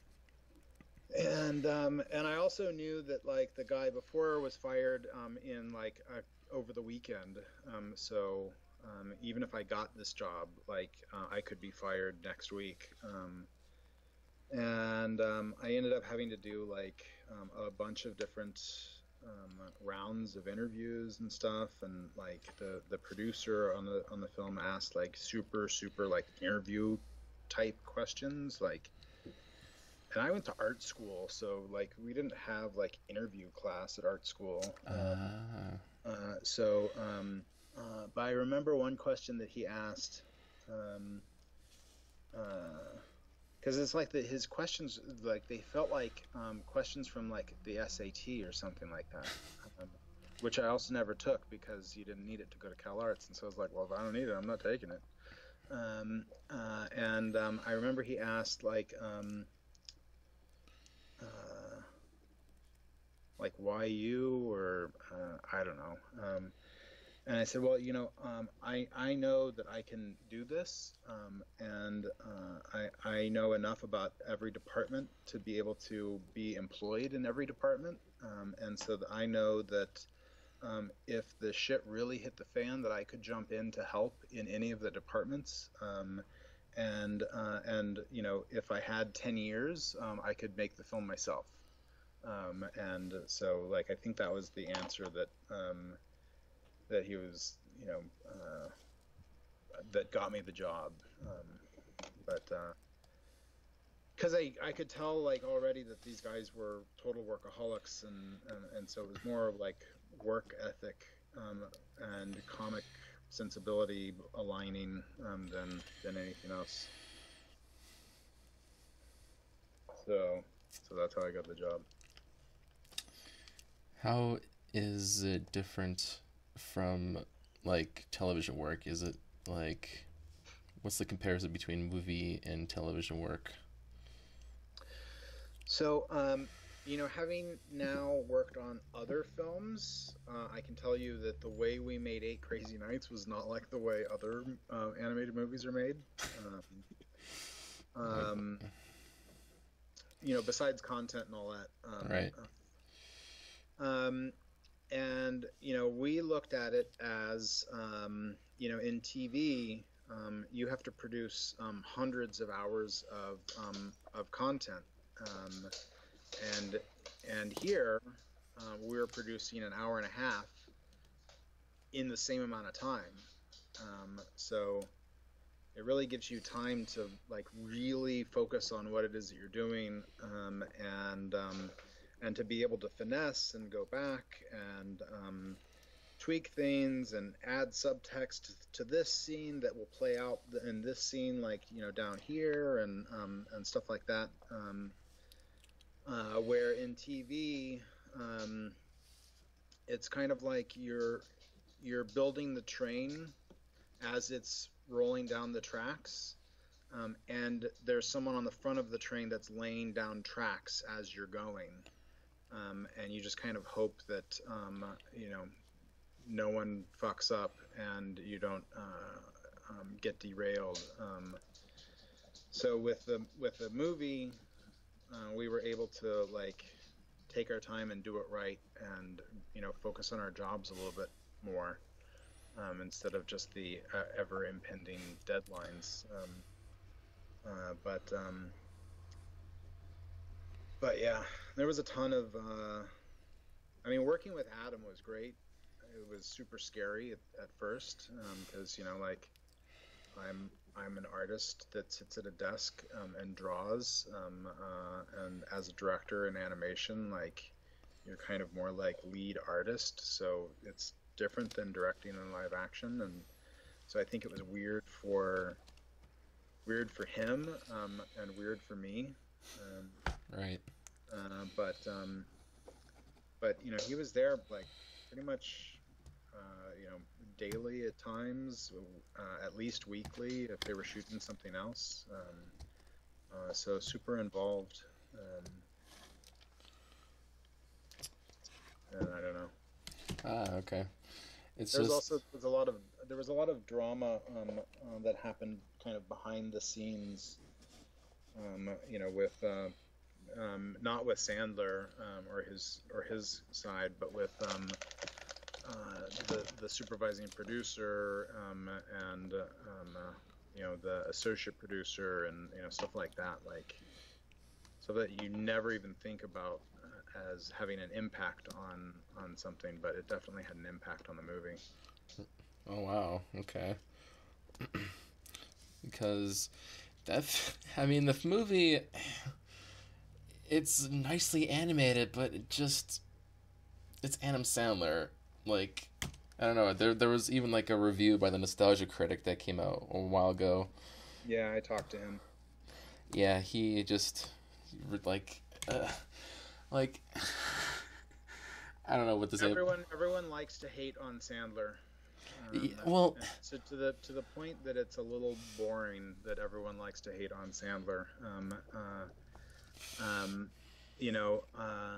and um, and I also knew that like the guy before was fired um, in like a, over the weekend. Um, so um, even if I got this job, like uh, I could be fired next week. Um, and um, I ended up having to do like um, a bunch of different um, rounds of interviews and stuff, and like the the producer on the on the film asked like super super like interview type questions, like, and I went to art school, so like we didn't have like interview class at art school. Uh, Ah. uh, so um, uh, but I remember one question that he asked, um, uh, because it's like the, his questions, like they felt like um, questions from like the S A T or something like that, um, which I also never took because you didn't need it to go to Cal Arts. And so I was like, well, if I don't need it, I'm not taking it. Um, uh, and um, I remember he asked like, um, uh, like why you, or uh, I don't know. Um, And I said, well, you know, um, I, I know that I can do this, um, and uh, I, I know enough about every department to be able to be employed in every department. Um, and so that I know that um, if the shit really hit the fan, that I could jump in to help in any of the departments. Um, and, uh, and, you know, if I had ten years, um, I could make the film myself. Um, and so, like, I think that was the answer that... Um, that he was, you know, uh, that got me the job. Um, but because uh, I, I could tell like already that these guys were total workaholics, and, and, and so it was more of like work ethic um, and comic sensibility aligning um, than than anything else. So so that's how I got the job. How is it different from like television work? Is it like, what's the comparison between movie and television work? So, um, you know, having now worked on other films, uh, I can tell you that the way we made Eight Crazy Nights was not like the way other uh, animated movies are made. Um, um, you know, besides content and all that. Um, Right. uh, um, and you know, we looked at it as, um, you know, in T V, um, you have to produce um, hundreds of hours of um, of content. Um, and and here uh, we're producing an hour and a half in the same amount of time. Um, so it really gives you time to like really focus on what it is that you're doing, um, and um, and to be able to finesse and go back and um, tweak things and add subtext to this scene that will play out in this scene, like you know down here, and um, and stuff like that. Um, uh, where in T V, um, it's kind of like you're you're building the train as it's rolling down the tracks, um, and there's someone on the front of the train that's laying down tracks as you're going, um, and you just kind of hope that um, you know no one fucks up and you don't uh, um, get derailed. Um, so with the with the movie, uh, we were able to like take our time and do it right, and you know focus on our jobs a little bit more, um, instead of just the uh, ever impending deadlines. Um, uh, but um, but yeah, there was a ton of. Uh, I mean, working with Adam was great. It was super scary at, at first, because um, you know, like I'm I'm an artist that sits at a desk um, and draws, um, uh, and as a director in animation, like you're kind of more like lead artist, so it's different than directing in live action, and so I think it was weird for weird for him, um, and weird for me, um, Right. uh, but um, but you know he was there like pretty much uh, you know daily at times, uh, at least weekly if they were shooting something else. Um, uh, so super involved. Um, and I don't know. Ah, okay. It's There's just also there's a lot of there was a lot of drama um, uh, that happened kind of behind the scenes. Um, you know, with uh, um, not with Sandler, um, or his or his side, but with um, uh, the the supervising producer, um, and uh, um, uh, you know the associate producer, and you know stuff like that, like so that you never even think about uh, as having an impact on on something, but it definitely had an impact on the movie. oh wow, okay. Because that I mean the movie it's nicely animated, but it just it's Adam Sandler. Like I don't know. There there was even like a review by the Nostalgia Critic that came out a while ago. Yeah, I talked to him. Yeah, he just like uh, like I don't know what to say. Everyone everyone likes to hate on Sandler. Y- Um, Well, so to the to the point that it's a little boring that everyone likes to hate on Sandler. Um, uh, um, you know, uh,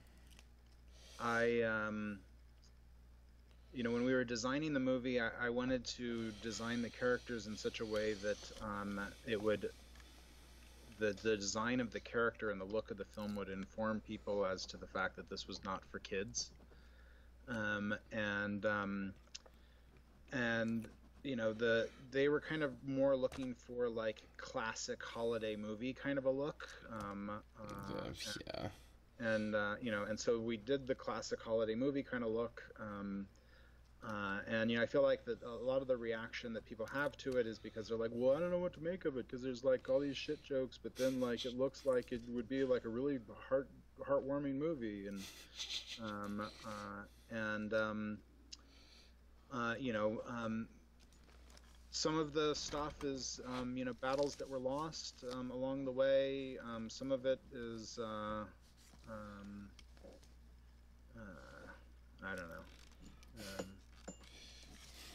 I um, you know when we were designing the movie, I, I wanted to design the characters in such a way that um, it would the the design of the character and the look of the film would inform people as to the fact that this was not for kids. Um, and um, and you know the they were kind of more looking for like classic holiday movie kind of a look, um, uh, uh, yeah, and uh, you know and so we did the classic holiday movie kind of look, um, uh, and you know I feel like that a lot of the reaction that people have to it is because they're like, well, I don't know what to make of it because there's like all these shit jokes, but then like it looks like it would be like a really heart heartwarming movie, and um, uh, and um, uh, you know um, some of the stuff is um, you know battles that were lost um, along the way. Um, some of it is uh, um, uh, I don't know. Um,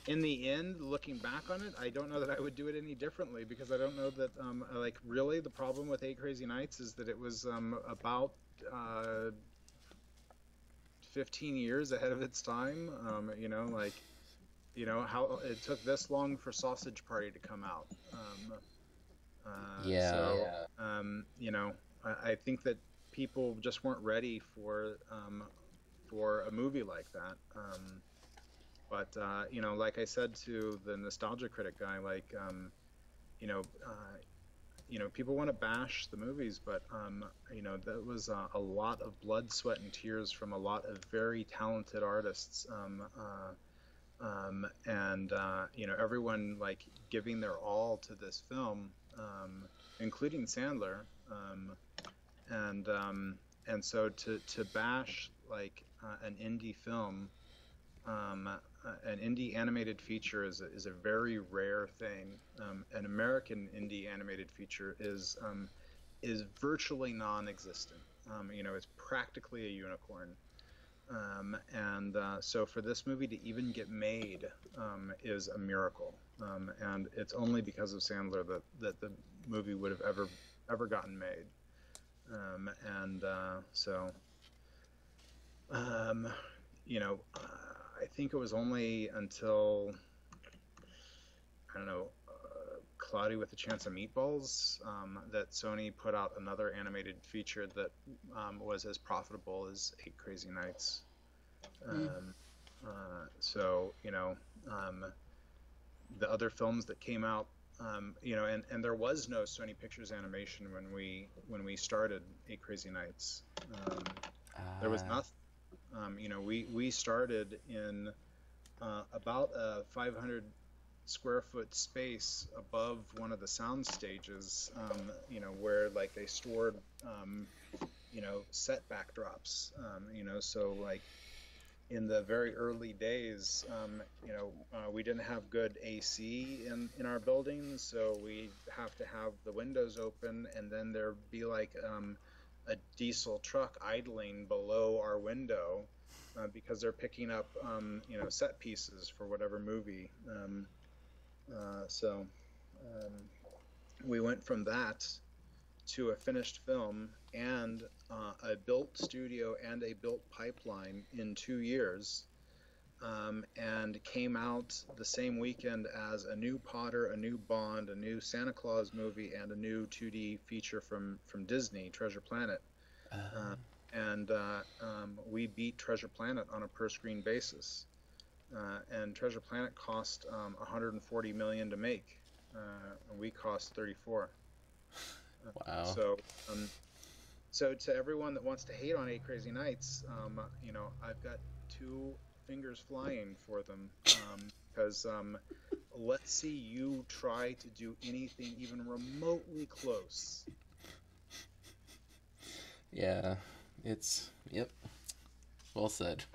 in the end, looking back on it, I don't know that I would do it any differently, because I don't know that, um, like, really the problem with Eight Crazy Nights is that it was um, about uh, fifteen years ahead of its time. Um, you know, like, you know, how it took this long for Sausage Party to come out. Um, uh, Yeah. so, um, you know, I, I think that people just weren't ready for um, for a movie like that. Um, But uh, you know, like I said to the nostalgia critic guy, like um, you know, uh, you know, people want to bash the movies, but um, you know, that was uh, a lot of blood, sweat, and tears from a lot of very talented artists, um, uh, um, and uh, you know, everyone like giving their all to this film, um, including Sandler, um, and um, and so to to bash like uh, an indie film. Um, uh, an indie animated feature is a, is a very rare thing. Um, an American indie animated feature is um, is virtually non-existent. Um, you know, it's practically a unicorn. Um, and uh, so for this movie to even get made um, is a miracle. Um, and it's only because of Sandler that, that the movie would have ever ever gotten made. Um, and uh, so, um, you know. Uh, I think it was only until, I don't know, uh, Cloudy with a Chance of Meatballs um, that Sony put out another animated feature that um, was as profitable as Eight Crazy Nights. Mm. Um, uh, so, you know, um, the other films that came out, um, you know, and, and there was no Sony Pictures Animation when we when we started Eight Crazy Nights. Um, there was Ah. nothing. Um, you know, we, we started in uh, about a five hundred square foot space above one of the sound stages, um, you know, where like they stored, um, you know, set backdrops, um, you know, so like in the very early days, um, you know, uh, we didn't have good A C in, in our buildings, so we have to have the windows open, and then there'd be like um, a diesel truck idling below our window uh, because they're picking up, um, you know, set pieces for whatever movie. Um, uh, so um, we went from that to a finished film and uh, a built studio and a built pipeline in two years, um, and came out the same weekend as a new Potter, a new Bond, a new Santa Claus movie, and a new two D feature from from Disney, Treasure Planet. Uh, Uh, and uh, um, we beat Treasure Planet on a per screen basis. Uh, and Treasure Planet cost um, one hundred forty million dollars to make, uh, and we cost thirty-four. Uh, wow. so, um, so to everyone that wants to hate on Eight Crazy Nights, um, you know, I've got two fingers flying for them, because um, um, let's see you try to do anything even remotely close. Yeah. It's yep. Well said.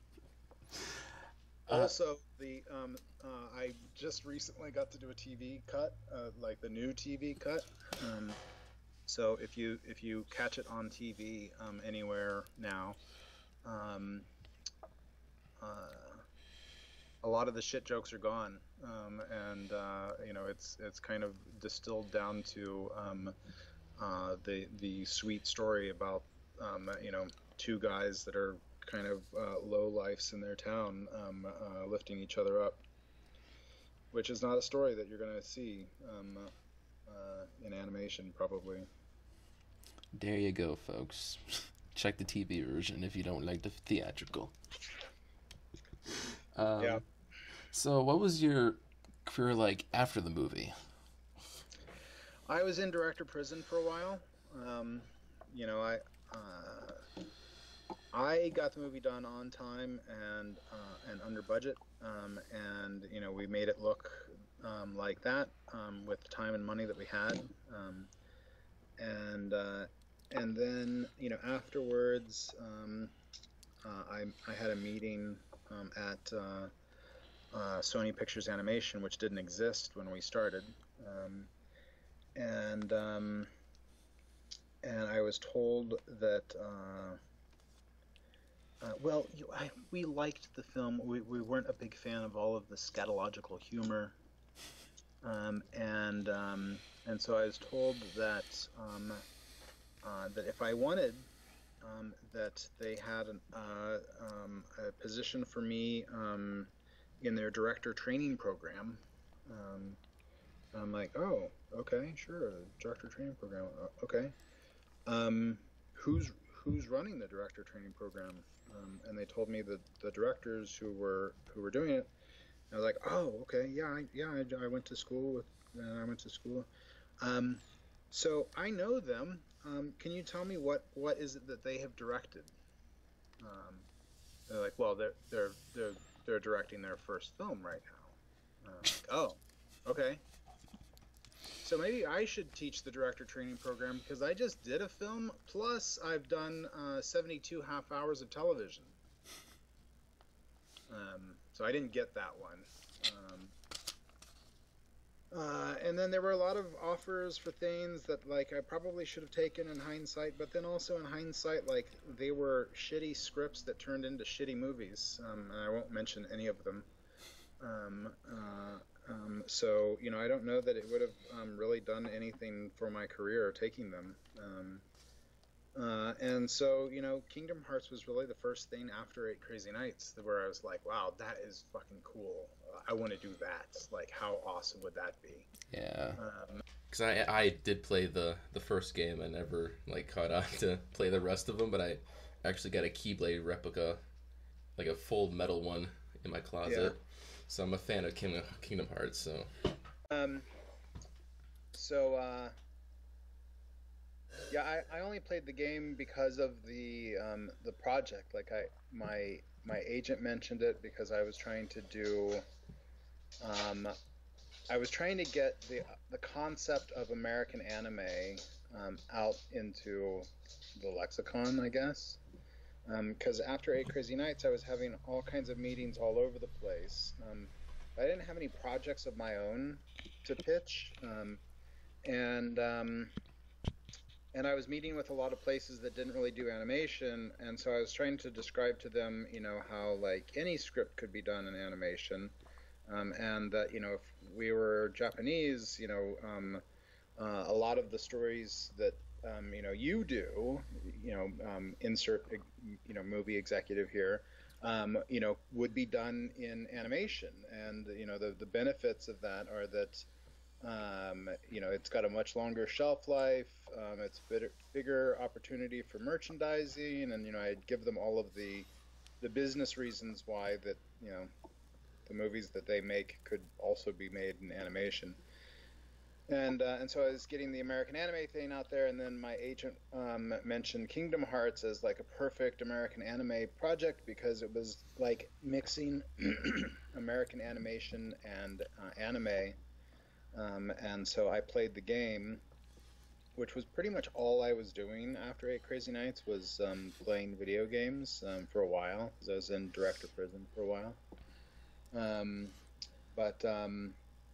Uh, Also, the um, uh, I just recently got to do a T V cut, uh, like the new T V cut. Um, so if you if you catch it on T V um, anywhere now, um, uh, a lot of the shit jokes are gone, um, and uh, you know it's it's kind of distilled down to um, uh, the the sweet story about um, you know two guys that are kind of uh, low lifes in their town, um, uh, lifting each other up, which is not a story that you're going to see um, uh, in animation, probably. there you go, folks. Check the T V version if you don't like the theatrical. Yeah, Um, so, what was your career like after the movie? I was in director prison for a while. Um, you know, I uh, I got the movie done on time and uh, and under budget, um, and you know we made it look um, like that um, with the time and money that we had, um, and uh, and then you know afterwards, um, uh, I I had a meeting um, at uh, uh, Sony Pictures Animation, which didn't exist when we started, um, and um, and I was told that. Uh, Uh, well, you, I, we liked the film. We, we weren't a big fan of all of the scatological humor, um, and um, and so I was told that um, uh, that if I wanted, um, that they had an, uh, um, a position for me um, in their director training program. Um, I'm like, oh, okay, sure, director training program, uh, okay. Um, who's who's running the director training program? Um, and they told me that the directors who were who were doing it. And I was like, oh, okay, yeah, I, yeah, I, I went to school with, uh, I went to school. Um, so I know them. Um, can you tell me what what is it that they have directed? Um, they're like, well, they're they're they're they're directing their first film right now. Uh, like, oh, okay. So maybe I should teach the director training program because I just did a film. Plus, I've done uh, seventy-two half hours of television. Um, so I didn't get that one. Um, uh, and then there were a lot of offers for things that like I probably should have taken in hindsight, but then also in hindsight, like they were shitty scripts that turned into shitty movies. Um, and I won't mention any of them. Um, uh, um, so, you know, I don't know that it would have um, really done anything for my career taking them. Um, uh, and so, you know, Kingdom Hearts was really the first thing after Eight Crazy Nights where I was like, wow, that is fucking cool. I want to do that. Like, how awesome would that be? Yeah. Um, Because I, I did play the, the first game. I never, like, caught on to play the rest of them, but I actually got a Keyblade replica, like a full metal one in my closet. Yeah. So I'm a fan of King, Kingdom Hearts. So, um, so uh, yeah, I, I only played the game because of the um, the project. Like I my my agent mentioned it because I was trying to do, um, I was trying to get the the concept of American anime um, out into the lexicon, I guess. Because um, after Eight Crazy Nights, I was having all kinds of meetings all over the place. Um, I didn't have any projects of my own to pitch, um, and um, and I was meeting with a lot of places that didn't really do animation, and so I was trying to describe to them, you know, how like any script could be done in animation, um, and that you know if we were Japanese, you know, um, uh, a lot of the stories that Um, you know, you do, you know, um, insert, you know, movie executive here, um, you know, would be done in animation. And, you know, the, the benefits of that are that, um, you know, it's got a much longer shelf life. Um, it's bigger, bigger opportunity for merchandising. And, you know, I'd give them all of the, the business reasons why that, you know, the movies that they make could also be made in animation. And uh, and so I was getting the American anime thing out there, and then my agent um, mentioned Kingdom Hearts as like a perfect American anime project because it was like mixing American animation and uh, anime. Um, and so I played the game, which was pretty much all I was doing after Eight Crazy Nights was um, playing video games um, for a while because I was in director prison for a while. Um, but um,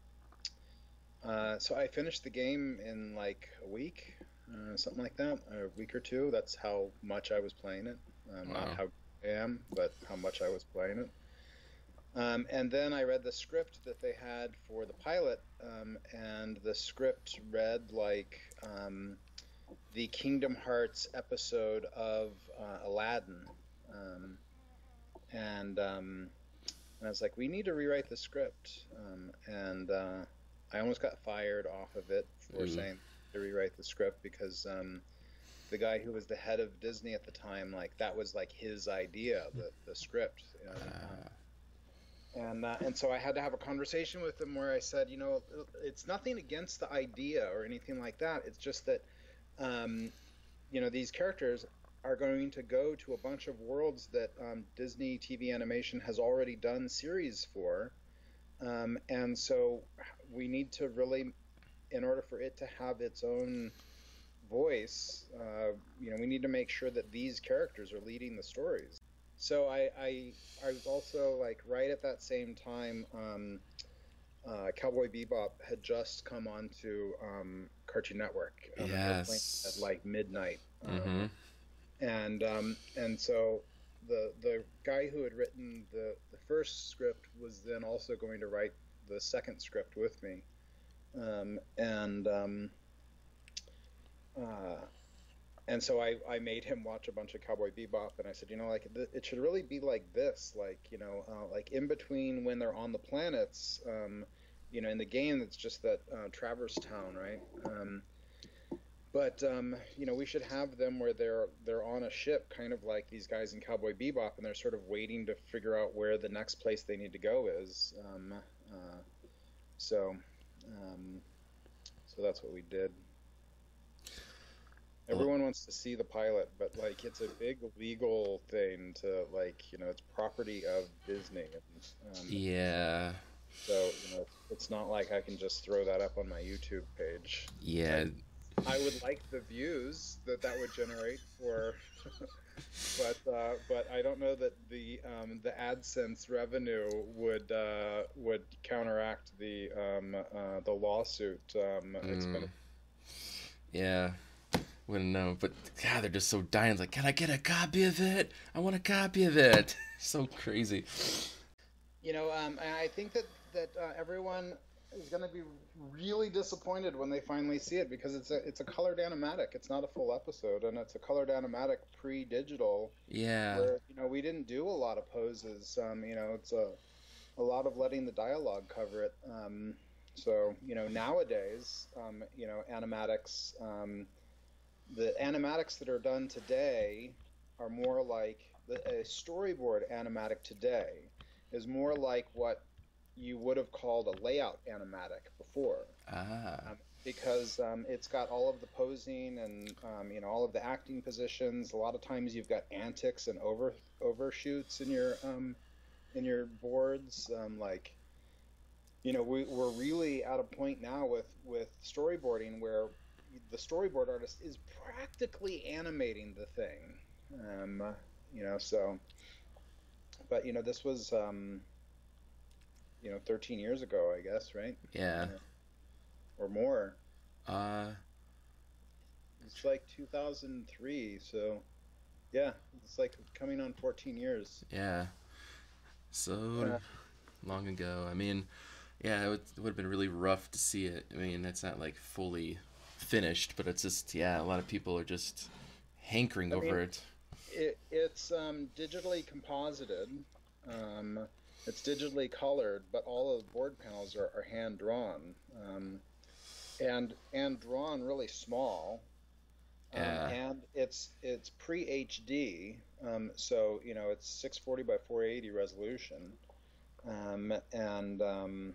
Uh, so I finished the game in like a week, uh, something like that, a week or two. That's how much I was playing it. Um, wow. Not how I am, but how much I was playing it. Um, and then I read the script that they had for the pilot, um, and the script read like um, the Kingdom Hearts episode of uh, Aladdin. Um, and, um, and I was like, we need to rewrite the script. Um, and... Uh, I almost got fired off of it for mm. saying to rewrite the script because um, the guy who was the head of Disney at the time, like that was like his idea, the the script, you know? uh. and uh, and so I had to have a conversation with him where I said, you know, it's nothing against the idea or anything like that. It's just that, um, you know, these characters are going to go to a bunch of worlds that um, Disney T V animation has already done series for. Um, and so we need to really, in order for it to have its own voice, uh, you know, we need to make sure that these characters are leading the stories. So I, I, I was also like right at that same time, um, uh, Cowboy Bebop had just come onto um, Cartoon Network. Um, yes. At like midnight. Um, mm-hmm. And um, and so the the guy who had written the the first script was then also going to write the second script with me, um, and um, uh, and so I, I made him watch a bunch of Cowboy Bebop, and I said, you know, like th- it should really be like this, like you know, uh, like in between when they're on the planets, um, you know, in the game it's just that uh, Traverse Town, right? Um, but um, you know, we should have them where they're they're on a ship, kind of like these guys in Cowboy Bebop, and they're sort of waiting to figure out where the next place they need to go is. Um, uh, so, um, so that's what we did. Everyone wants to see the pilot, but like it's a big legal thing to like you know it's property of Disney. And, um, Yeah. So you know it's not like I can just throw that up on my YouTube page. Yeah. I, I would like the views that that would generate for, but uh, but I don't know that the um, the AdSense revenue would uh, would counteract the um, uh, the lawsuit um, expenditure. Yeah. Wouldn't know, but God, they're just so dying. It's like, can I get a copy of it? I want a copy of it. So crazy. You know, um, and I think that that uh, everyone is going to be really disappointed when they finally see it because it's a it's a colored animatic. It's not a full episode, and it's a colored animatic pre-digital. Yeah. Where you know we didn't do a lot of poses. Um, you know, it's a a lot of letting the dialogue cover it. Um, so you know, nowadays, um, you know, animatics. Um, The animatics that are done today are more like the, a storyboard animatic today is more like what you would have called a layout animatic before, Ah. um, because um, it's got all of the posing and um, you know all of the acting positions. A lot of times you've got antics and over overshoots in your um, in your boards, um, like. You know, we, we're really at a point now with, with storyboarding where the storyboard artist is practically animating the thing. Um, you know, so, but, you know, this was, um, you know, thirteen years ago, I guess, right? Yeah. Uh, or more. Uh. It's like two thousand three, so, yeah, it's like coming on fourteen years. Yeah. So Uh, long ago. I mean, yeah, it would, it would have been really rough to see it. I mean, it's not like fully finished, but it's just, yeah, a lot of people are just hankering I over mean, it. it. It's um, digitally composited. Um, it's digitally colored, but all of the board panels are, are hand drawn, um, and and drawn really small. Um, Yeah. and it's it's pre H D, um, so you know it's six forty by four eighty resolution, um, and um,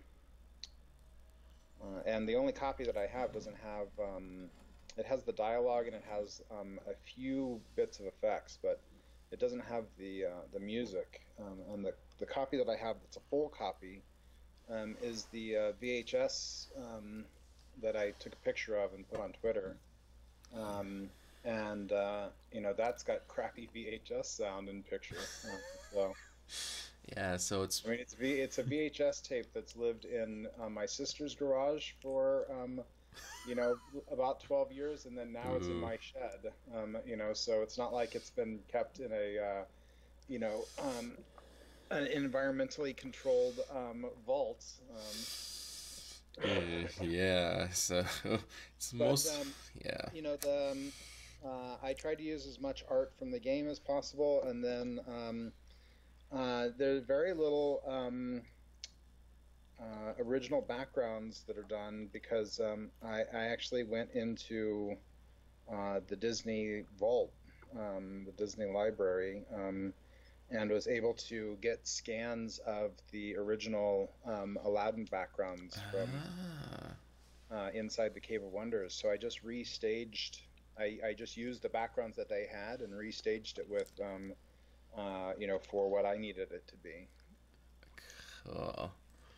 uh, and the only copy that I have doesn't have. Um, it has the dialogue and it has um, a few bits of effects, but it doesn't have the uh, the music. Um, and the the copy that I have, that's a full copy, um, is the uh, V H S um, that I took a picture of and put on Twitter. Um, and uh, you know that's got crappy V H S sound and picture. Uh, so Yeah, so it's. I mean it's v, it's a V H S tape that's lived in uh, my sister's garage for um, you know about twelve years, and then now it's in Ooh. my shed. Um, you know, so it's not like it's been kept in a uh, you know um, an environmentally controlled um, vault. Um, Uh, yeah, so it's But most. um, Yeah. you know, the um, uh, I tried to use as much art from the game as possible, and then um, uh, there's very little um, uh, original backgrounds that are done because um, I, I actually went into uh, the Disney vault, um, the Disney library, um, and was able to get scans of the original um, Aladdin backgrounds from. Ah. Uh, inside the Cave of Wonders. So I just restaged. I, I just used the backgrounds that they had and restaged it with, um, uh, you know, for what I needed it to be. Cool.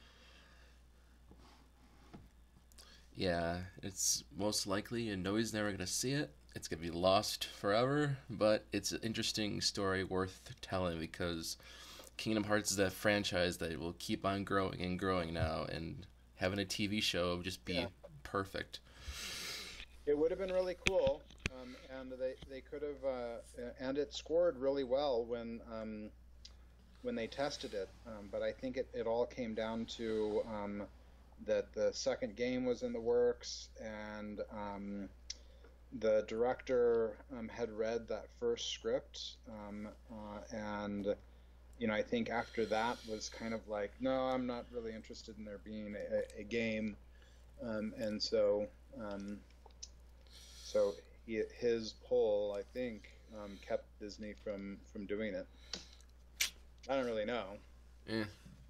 Yeah, it's most likely, and nobody's never gonna see it. It's gonna be lost forever, but it's an interesting story worth telling because Kingdom Hearts is that franchise that will keep on growing and growing now, and having a T V show would just be Yeah. perfect. It would have been really cool, um, and they they could have, uh, and it scored really well when um, when they tested it. Um, but I think it, it all came down to um, that the second game was in the works, and um, the director um, had read that first script, um, uh, and you know, I think after that was kind of like, no, I'm not really interested in there being a, a game, um, and so um, so he, his pull, I think, um, kept Disney from from doing it. I don't really know. Eh.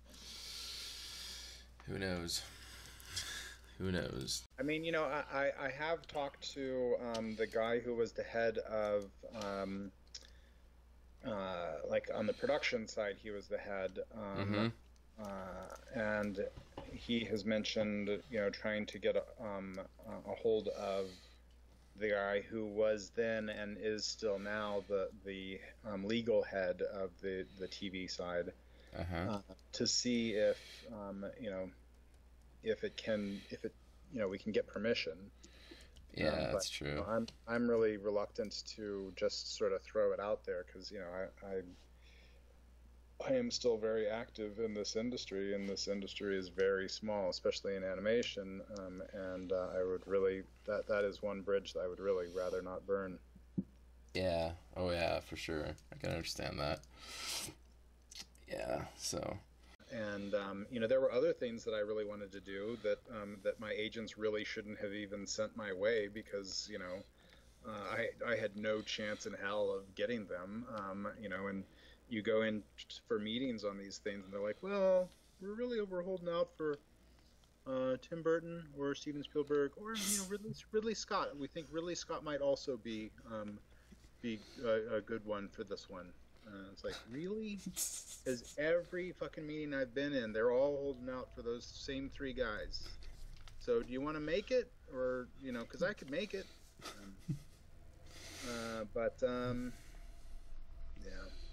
Who knows? Who knows? I mean, you know, I, I have talked to um, the guy who was the head of, um, uh, like on the production side, he was the head, um, Mm-hmm. uh, and he has mentioned, you know, trying to get a, um, a hold of the guy who was then and is still now the the um, legal head of the the T V side, Uh-huh. uh, to see if um, you know if it can if it you know we can get permission. Yeah, Um, that's but, true. you know, I'm I'm really reluctant to just sort of throw it out there because you know I, I I am still very active in this industry, and this industry is very small, especially in animation. Um, and uh, I would really that that is one bridge that I would really rather not burn. Yeah. Oh, yeah, for sure. I can understand that. Yeah. So. And um, you know, there were other things that I really wanted to do that um, that my agents really shouldn't have even sent my way because you know uh, I I had no chance in hell of getting them. Um, you know, and you go in for meetings on these things, and they're like, "Well, we're really we're holding out for uh, Tim Burton or Steven Spielberg or you know Ridley Ridley Scott. We think Ridley Scott might also be um, be a, a good one for this one." Uh, it's like, really? Because every fucking meeting I've been in, they're all holding out for those same three guys. So do you want to make it, or you know, because I could make it, um, uh, but um, yeah,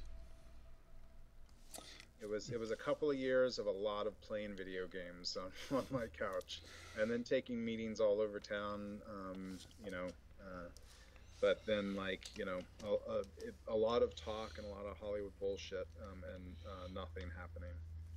it was it was a couple of years of a lot of playing video games on, on my couch, and then taking meetings all over town. Um, you know. Uh, But then, like, you know, a, a, a lot of talk and a lot of Hollywood bullshit, um, and uh, nothing happening.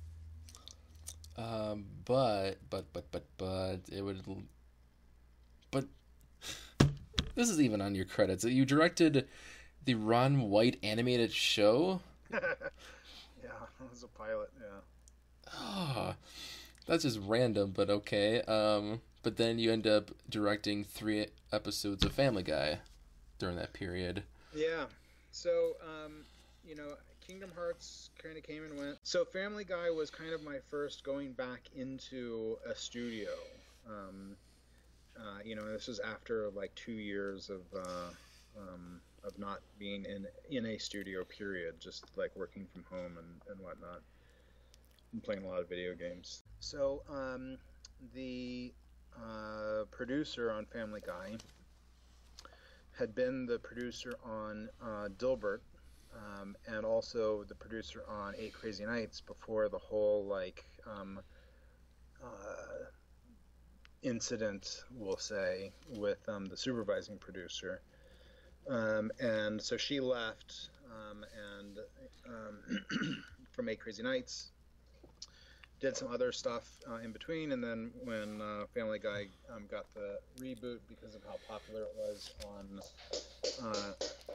Um. But but but but but it would. But this is even on your credits. You directed the Ron White animated show. Yeah, it was a pilot. Yeah. Ah, that's just random, but okay. Um. But then you end up directing three episodes of Family Guy during that period. Yeah. So, um, you know, Kingdom Hearts kind of came and went. So, Family Guy was kind of my first going back into a studio. Um, uh, you know, this was after like two years of uh, um, of not being in in a studio. Period. Just like working from home and and whatnot, and playing a lot of video games. So, um, the uh, producer on Family Guy had been the producer on uh, Dilbert, um, and also the producer on Eight Crazy Nights before the whole like um, uh, incident, we'll say, with um, the supervising producer. Um, and so she left, um, and um, from Eight Crazy Nights, did some other stuff uh, in between, and then when uh, Family Guy um, got the reboot because of how popular it was on, uh,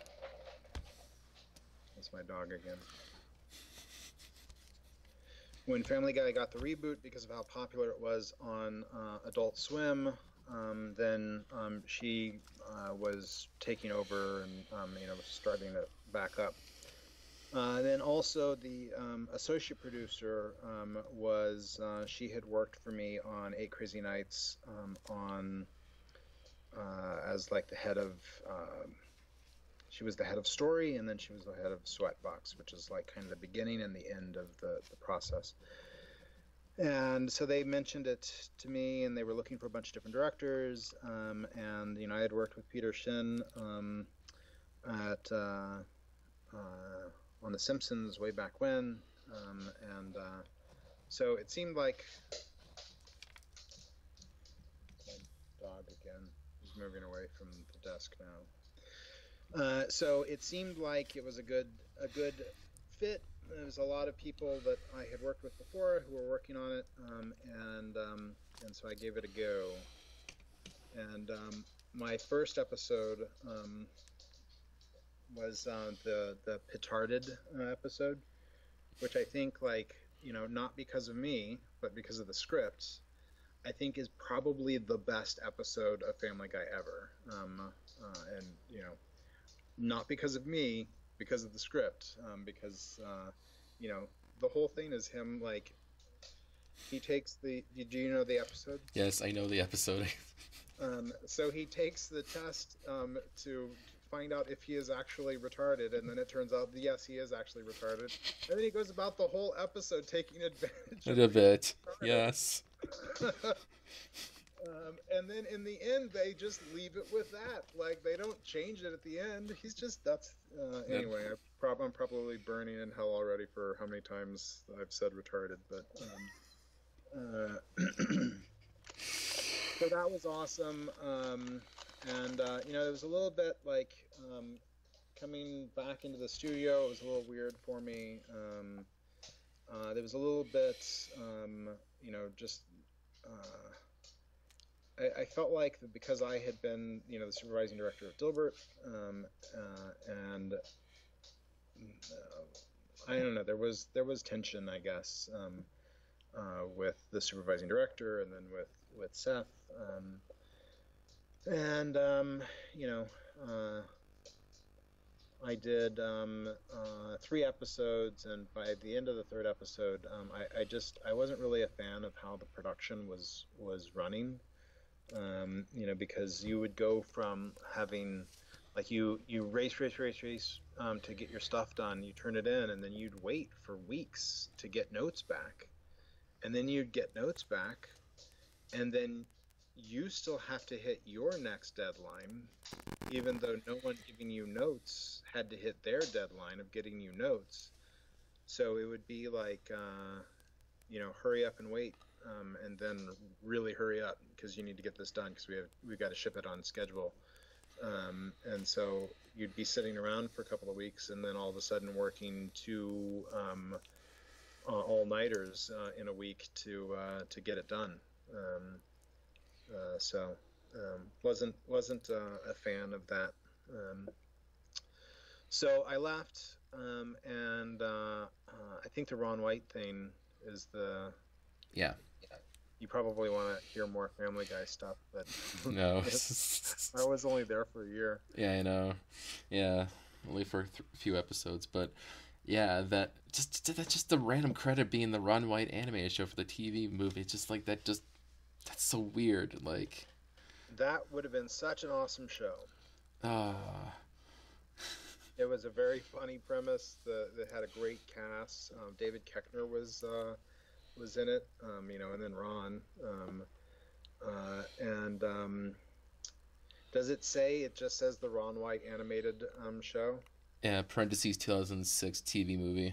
that's my dog again. When Family Guy got the reboot because of how popular it was on uh, Adult Swim, um, then um, she uh, was taking over and um, you know starting to back up. Uh, then also the um, associate producer um, was uh, she had worked for me on Eight Crazy Nights um, on uh, as like the head of uh, she was the head of story, and then she was the head of Sweatbox, which is like kind of the beginning and the end of the, the process. And so they mentioned it to me, and they were looking for a bunch of different directors, um, and you know I had worked with Peter Shin um, at uh, uh, on The Simpsons way back when, um, and uh, so it seemed like my dog again is moving away from the desk now. Uh, so it seemed like it was a good a good fit. There was a lot of people that I had worked with before who were working on it, um, and um, and so I gave it a go. And um, my first episode um, was uh, the the petarded uh, episode, which I think, like, you know, not because of me, but because of the script, I think is probably the best episode of Family Guy ever. Um, uh, and you know, not because of me, because of the script. Um, because uh, you know, the whole thing is him, like, he takes the. Do you know the episode? Yes, I know the episode. Um, so he takes the test um, to find out if he is actually retarded, and then it turns out that, yes, he is actually retarded. And then he goes about the whole episode taking advantage A of bit. being retarded. Yes. Um, and then in the end, they just leave it with that. Like, they don't change it at the end. He's just, that's, uh, Yep. anyway, I prob- I'm probably burning in hell already for how many times I've said retarded, but, um, uh, so that was awesome. Um, and, uh, you know, it was a little bit like, um, coming back into the studio, it was a little weird for me. Um, uh, there was a little bit, um, you know, just, uh, I, I felt like that because I had been, you know, the supervising director of Dilbert, um, uh, and uh, I don't know, there was there was tension, I guess, um, uh, with the supervising director, and then with with Seth, um, and um, you know, uh, I did um, uh, three episodes, and by the end of the third episode, um, I, I just I wasn't really a fan of how the production was was running. Um, you know, because you would go from having, like, you you race, race, race, race um, to get your stuff done. You turn it in, and then you'd wait for weeks to get notes back, and then you'd get notes back, and then you still have to hit your next deadline, even though no one giving you notes had to hit their deadline of getting you notes. So it would be like, uh, you know, hurry up and wait, um, and then really hurry up because you need to get this done because we have we got to ship it on schedule. Um, and so you'd be sitting around for a couple of weeks, and then all of a sudden working two um, uh, all-nighters uh, in a week to uh, to get it done. Um, uh, so um, wasn't wasn't uh, a fan of that. Um, so I left, um, and uh, uh, I think the Ron White thing is the Yeah. you probably want to hear more Family Guy stuff, but No. I was only there for a year. Yeah, I know. Yeah, only for a th- few episodes, but yeah, that just that just the random credit being the Ron White animated show for the T V movie. It's just like that. Just that's so weird. Like, That would have been such an awesome show. ah, It was a very funny premise. The that had a great cast. Um, David Koechner was uh, was in it, um, you know, and then Ron. Um, uh, and um, does it say? It just says the Ron White animated um, show. yeah. Parentheses two thousand six T V movie.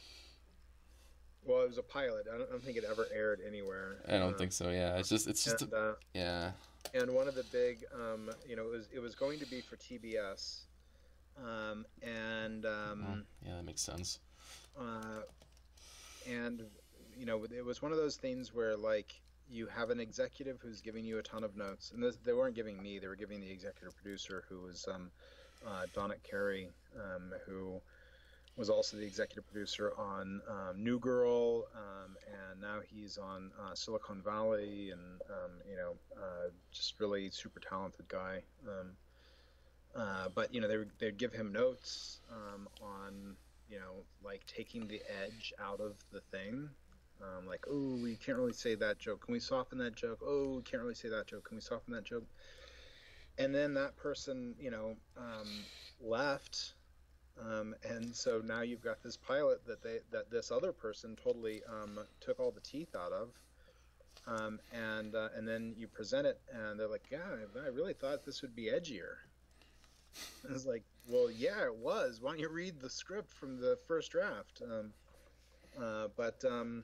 Well, it was a pilot. I don't, I don't think it ever aired anywhere. I don't Uh, think so. Yeah, it's just it's just and a, uh, yeah. and one of the big, um, you know, it was it was going to be for T B S, um, and Well, um, yeah, that makes sense. uh, and you know, it was one of those things where, like, you have an executive who's giving you a ton of notes, and this, they weren't giving me; they were giving the executive producer, who was um, uh, Donnet Carey, um, who was also the executive producer on um, New Girl, um, and now he's on uh, Silicon Valley, and um, you know, uh, just really super talented guy. Um, uh, but you know, they would they'd give him notes um, on, you know, like, taking the edge out of the thing. Um, like, oh, we can't really say that joke. Can we soften that joke? Oh, we can't really say that joke. Can we soften that joke? And then that person, you know, um, left, um, and so now you've got this pilot that they that this other person totally um, took all the teeth out of, um, and uh, and then you present it, and they're like, yeah, I really thought this would be edgier. And it's like, well, yeah, it was. Why don't you read the script from the first draft? Um, uh, but um,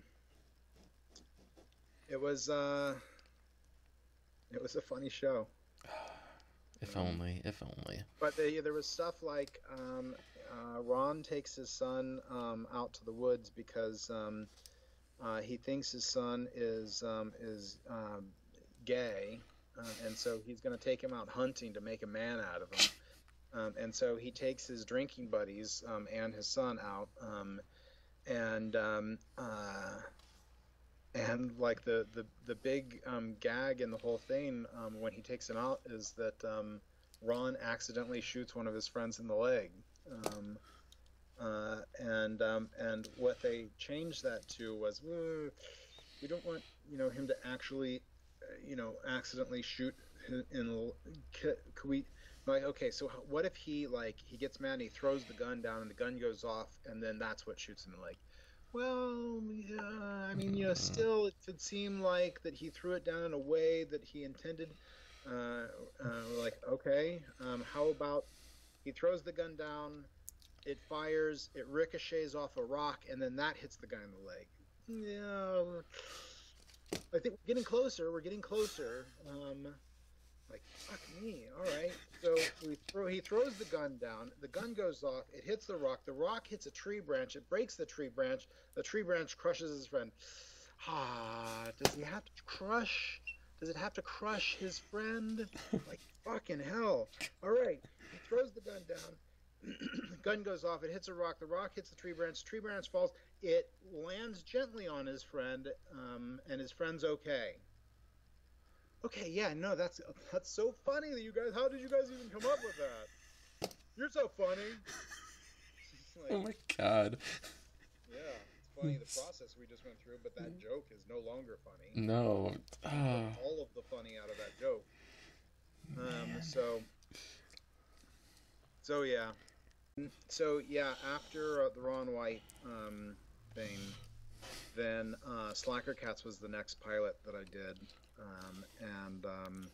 it was uh, it was a funny show. If Um, only, if only. but they, there was stuff like um, uh, Ron takes his son um, out to the woods because um, uh, he thinks his son is um, is um, gay, uh, and so he's going to take him out hunting to make a man out of him. Um, and so he takes his drinking buddies um, and his son out, um, and um, uh, and like the the the big um, gag in the whole thing um, when he takes him out is that um, Ron accidentally shoots one of his friends in the leg, um, uh, and um, and what they changed that to was "Uh, we don't want you know him to actually uh, you know accidentally shoot in. in could, could we? Like, okay, so what if he like he gets mad and he throws the gun down and the gun goes off and then that's what shoots him in the leg? Well, yeah, I mean, you know, still it would seem like that he threw it down in a way that he intended. Uh, uh, like, okay, um, how about he throws the gun down, it fires, it ricochets off a rock, and then that hits the guy in the leg? Yeah, I think we're getting closer. We're getting closer. Um, like, fuck me. All right. So we throw. He throws the gun down. The gun goes off. It hits the rock. The rock hits a tree branch. It breaks the tree branch. The tree branch crushes his friend. Ah, does he have to crush? Does it have to crush his friend? Like, fucking hell. All right. He throws the gun down. The gun goes off. It hits a rock. The rock hits the tree branch. The tree branch falls. It lands gently on his friend, um, and his friend's okay. Okay, yeah, no, that's that's so funny that you guys. How did you guys even come up with that? You're so funny. Like, Oh my god. yeah, it's funny the process we just went through, but that joke is no longer funny. No. Took Oh. all of the funny out of that joke. Um, so, so yeah, so yeah, after uh, the Ron White um, thing, then uh, Slacker Cats was the next pilot that I did. Um, and um,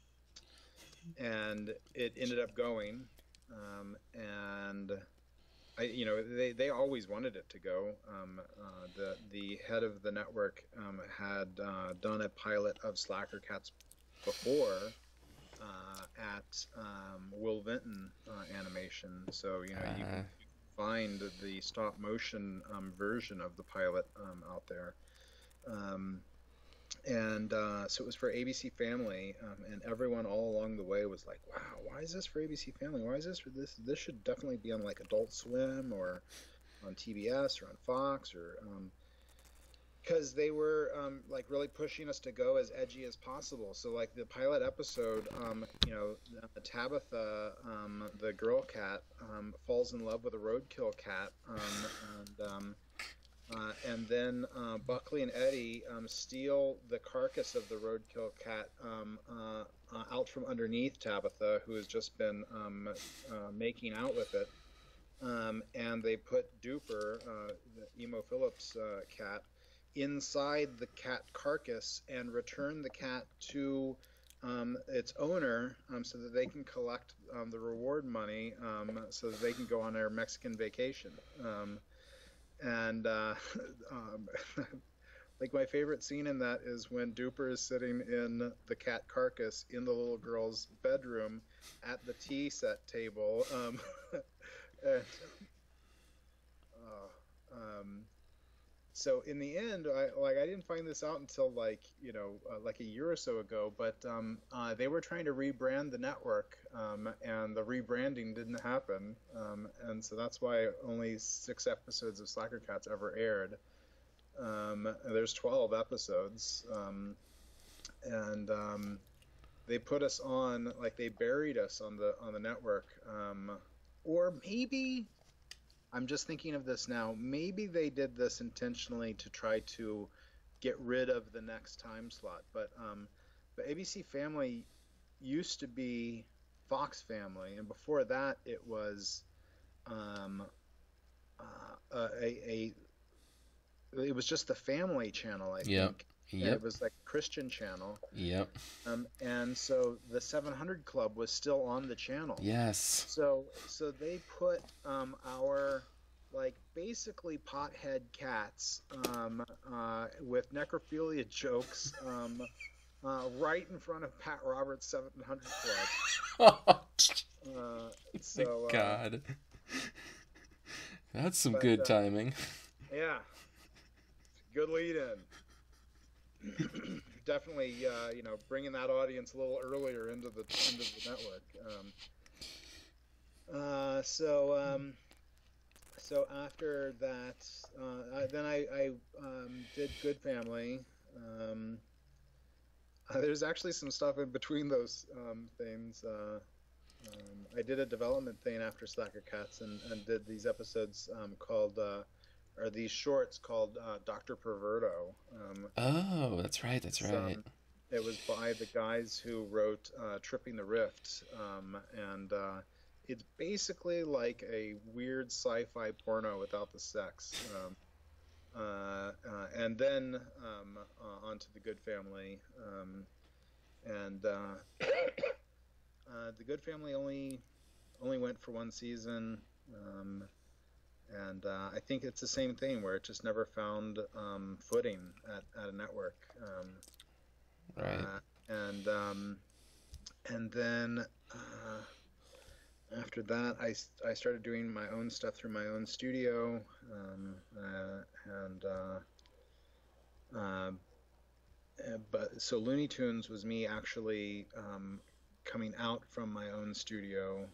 and it ended up going, um, and I, you know, they, they always wanted it to go. Um, uh, the the head of the network um, had uh, done a pilot of Slacker Cats before uh, at um, Will Vinton uh, Animation, so you know uh, you can find the stop motion um, version of the pilot um, out there. Um, And uh, so it was for A B C Family, um, and everyone all along the way was like, "Wow, why is this for A B C Family? Why is this for this? This should definitely be on like Adult Swim or on T B S or on Fox or because um, they were um, like really pushing us to go as edgy as possible." So like the pilot episode, um, you know, Tabitha, um, the girl cat, um, falls in love with a roadkill cat, um, and um, Uh, and then uh, Buckley and Eddie um, steal the carcass of the roadkill cat um, uh, uh, out from underneath Tabitha, who has just been um, uh, making out with it. Um, and they put Duper, uh, the Emo Phillips uh, cat, inside the cat carcass and return the cat to um, its owner um, so that they can collect um, the reward money um, so that they can go on their Mexican vacation. Um, And uh, um, like my favorite scene in that is when Duper is sitting in the cat carcass in the little girl's bedroom at the tea set table. Um, and, uh, um, so in the end, I like I didn't find this out until like you know uh, like a year or so ago. But um, uh, they were trying to rebrand the network, um, and the rebranding didn't happen, um, and so that's why only six episodes of Slacker Cats ever aired. Um, there's twelve episodes, um, and um, they put us on like they buried us on the on the network, um, or maybe. I'm just thinking of this now. Maybe they did this intentionally to try to get rid of the next time slot. But um, the A B C Family used to be Fox Family, and before that, it was um, uh, a, a it was just the Family Channel, I yep. think. Yep. And it was like a Christian channel. Yep. Um, and so the seven hundred Club was still on the channel. Yes. So so they put um, our like basically pothead cats um, uh, with necrophilia jokes um, uh, right in front of Pat Roberts' seven hundred Club. Oh Uh, my so, uh, God. That's some but good uh, timing. yeah, good lead in. Definitely, uh, you know, bringing that audience a little earlier into the into the network. Um, uh, so, um, so after that, uh, I, then I, I um, did Good Family. Um, uh, there's actually some stuff in between those um, things. Uh, um, I did a development thing after Slacker Cats and, and did these episodes um, called, uh, or these shorts called uh, Doctor Perverto. Um, Oh, that's right, that's it's, right. um, it was by the guys who wrote uh, Tripping the Rift, um, and uh, it's basically like a weird sci-fi porno without the sex. Um, uh, uh, and then um, uh, onto the Good Family, um, and uh, uh, the Good Family only only went for one season, um, and uh, I think it's the same thing where it just never found um, footing at, at a network. Um, Right. uh, and um, and then uh, after that, I, I started doing my own stuff through my own studio, um, uh, and uh, uh, but so Looney Tunes was me actually um, coming out from my own studio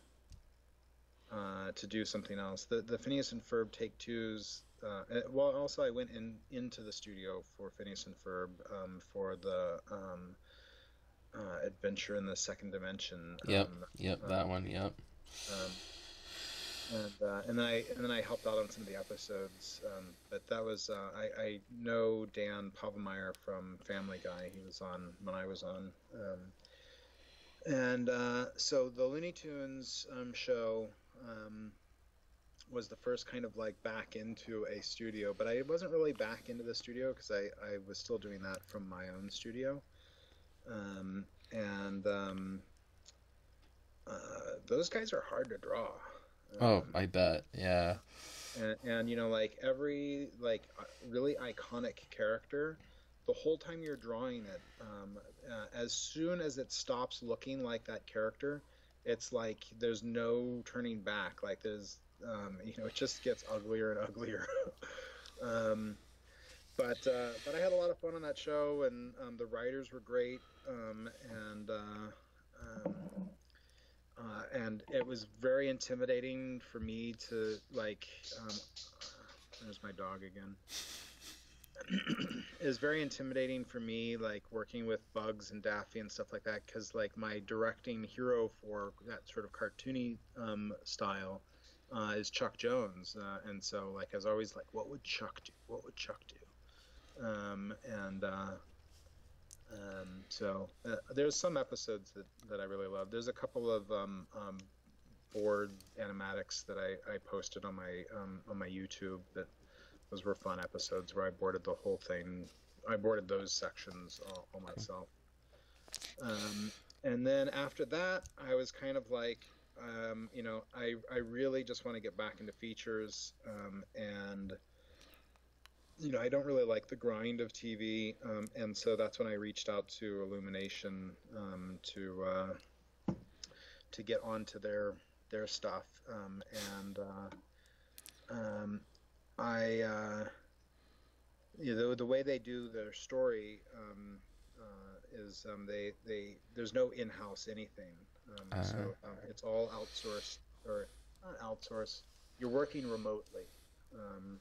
uh, to do something else. The the Phineas and Ferb Take Twos. Uh, eh, well, also I went in into the studio for Phineas and Ferb um, for the um, uh, Adventure in the Second Dimension. Yep, Um, yep, uh, that one, yep. um, and uh, and then I and then I helped out on some of the episodes. Um, but that was uh, I, I know Dan Povenmire from Family Guy. He was on when I was on. Um, and uh, so the Looney Tunes um, show um, was the first kind of like back into a studio, but I wasn't really back into the studio because I, I was still doing that from my own studio. Um, and um, uh, those guys are hard to draw. Oh, Um, I bet. Yeah. and, and you know, like every like uh, really iconic character, the whole time you're drawing it, um, uh, as soon as it stops looking like that character, it's like there's no turning back. Like there's, um, you know, it just gets uglier and uglier. um, but uh, but I had a lot of fun on that show, and um, the writers were great, um, and uh, um, uh, and it was very intimidating for me to like. Um, uh, there's my dog again. It was very intimidating for me, like working with Bugs and Daffy and stuff like that, because like my directing hero for that sort of cartoony um, style uh, is Chuck Jones, uh, and so like I was always like, what would Chuck do? What would Chuck do? Um, and uh, um, so uh, there's some episodes that, that I really love. There's a couple of um, um, board animatics that I, I posted on my um, on my YouTube that those were fun episodes where I boarded the whole thing. I boarded those sections all, all myself. Um, and then after that, I was kind of like, um, you know, I I really just want to get back into features, um, and you know, I don't really like the grind of T V, um, and so that's when I reached out to Illumination um, to uh, to get onto their their stuff, um, and uh, um, I uh, you know, the way they do their story um, uh, is um, they they there's no in-house anything, um, so Uh, um, it's all outsourced or not outsourced. You're working remotely. Um,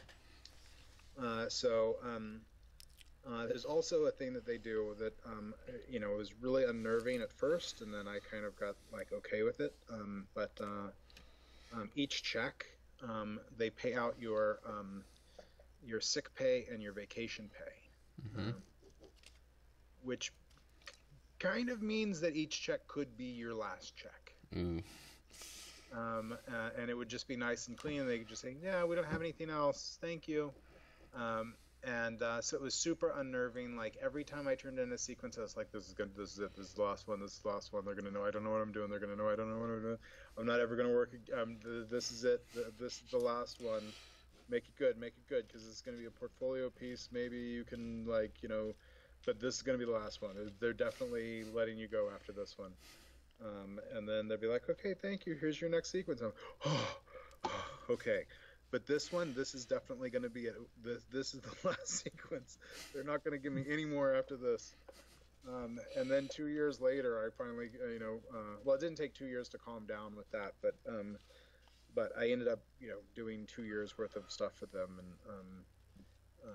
uh, so um, uh, there's also a thing that they do that um, you know was really unnerving at first, and then I kind of got like okay with it. Um, but uh, um, each check um, they pay out your um, your sick pay and your vacation pay, mm-hmm. um, which kind of means that each check could be your last check. Ooh. Um, uh, and it would just be nice and clean. They could just say, yeah, we don't have anything else. Thank you. Um, and uh, so it was super unnerving. Like every time I turned in a sequence, I was like, this is good. This is it. This is the last one. This is the last one. They're going to know I don't know what I'm doing. They're going to know I don't know what I'm doing. I'm not ever going to work. Um, th- this is it. Th- this is the last one. Make it good. Make it good, because it's going to be a portfolio piece. Maybe you can, like, you know, but this is going to be the last one. They're, they're definitely letting you go after this one. Um, and then they'll be like, okay, thank you. Here's your next sequence. I'm, oh, okay. But this one, this is definitely going to be it. This, this is the last sequence. They're not going to give me any more after this. Um, and then two years later, I finally, uh, you know, uh, well, it didn't take two years to calm down with that, but um, but I ended up, you know, doing two years worth of stuff with them, and um,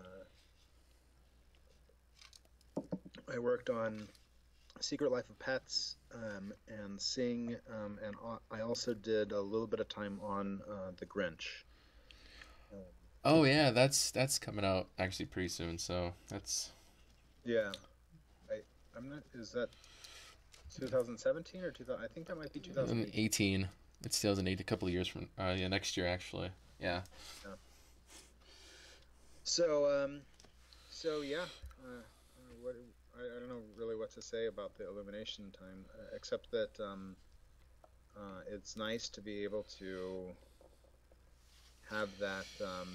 uh, I worked on Secret Life of Pets um, and Sing, um, and I also did a little bit of time on uh, The Grinch. Um, Oh yeah, that's that's coming out actually pretty soon. So that's yeah, I I'm not. Is that twenty seventeen or two thousand? I think that might be two thousand eighteen. eighteen. It's two thousand eight, a couple of years from uh, yeah, next year actually. Yeah. Yeah. So um, so yeah. Uh, uh, what I, I don't know really what to say about the Illumination time, uh, except that um, uh, it's nice to be able to have that um,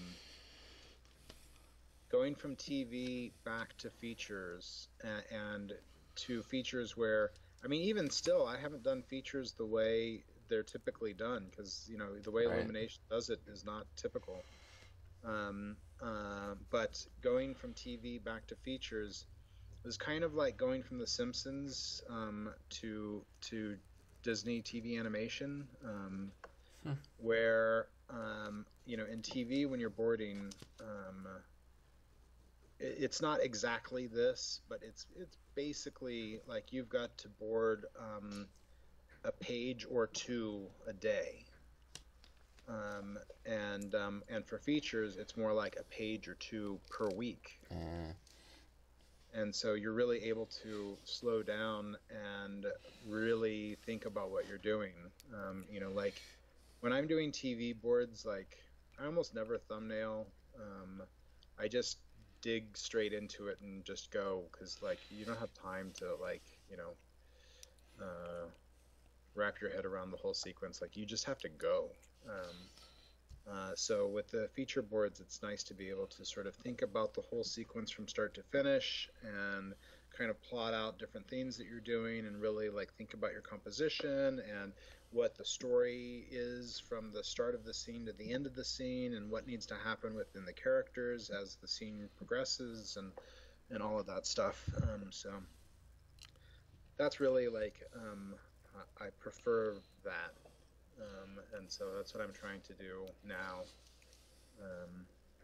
going from T V back to features and, and to features where, I mean, even still, I haven't done features the way they're typically done because, you know, the way Right. Illumination does it is not typical. Um, uh, but going from T V back to features was kind of like going from The Simpsons um, to to Disney T V animation, um, Hmm. where um, you know, in T V when you're boarding, um, it, it's not exactly this, but it's it's basically like you've got to board um, a page or two a day. Um, and um, and for features, it's more like a page or two per week. Uh, And so you're really able to slow down and really think about what you're doing. Um, you know, like when I'm doing T V boards, like I almost never thumbnail. Um, I just dig straight into it and just go because like you don't have time to like you know uh, wrap your head around the whole sequence. Like you just have to go. Um, uh, so with the feature boards, it's nice to be able to sort of think about the whole sequence from start to finish and kind of plot out different themes that you're doing and really like think about your composition and what the story is from the start of the scene to the end of the scene and what needs to happen within the characters as the scene progresses and and all of that stuff. Um, so that's really like um, I I prefer that. Um, and so that's what I'm trying to do now. Um,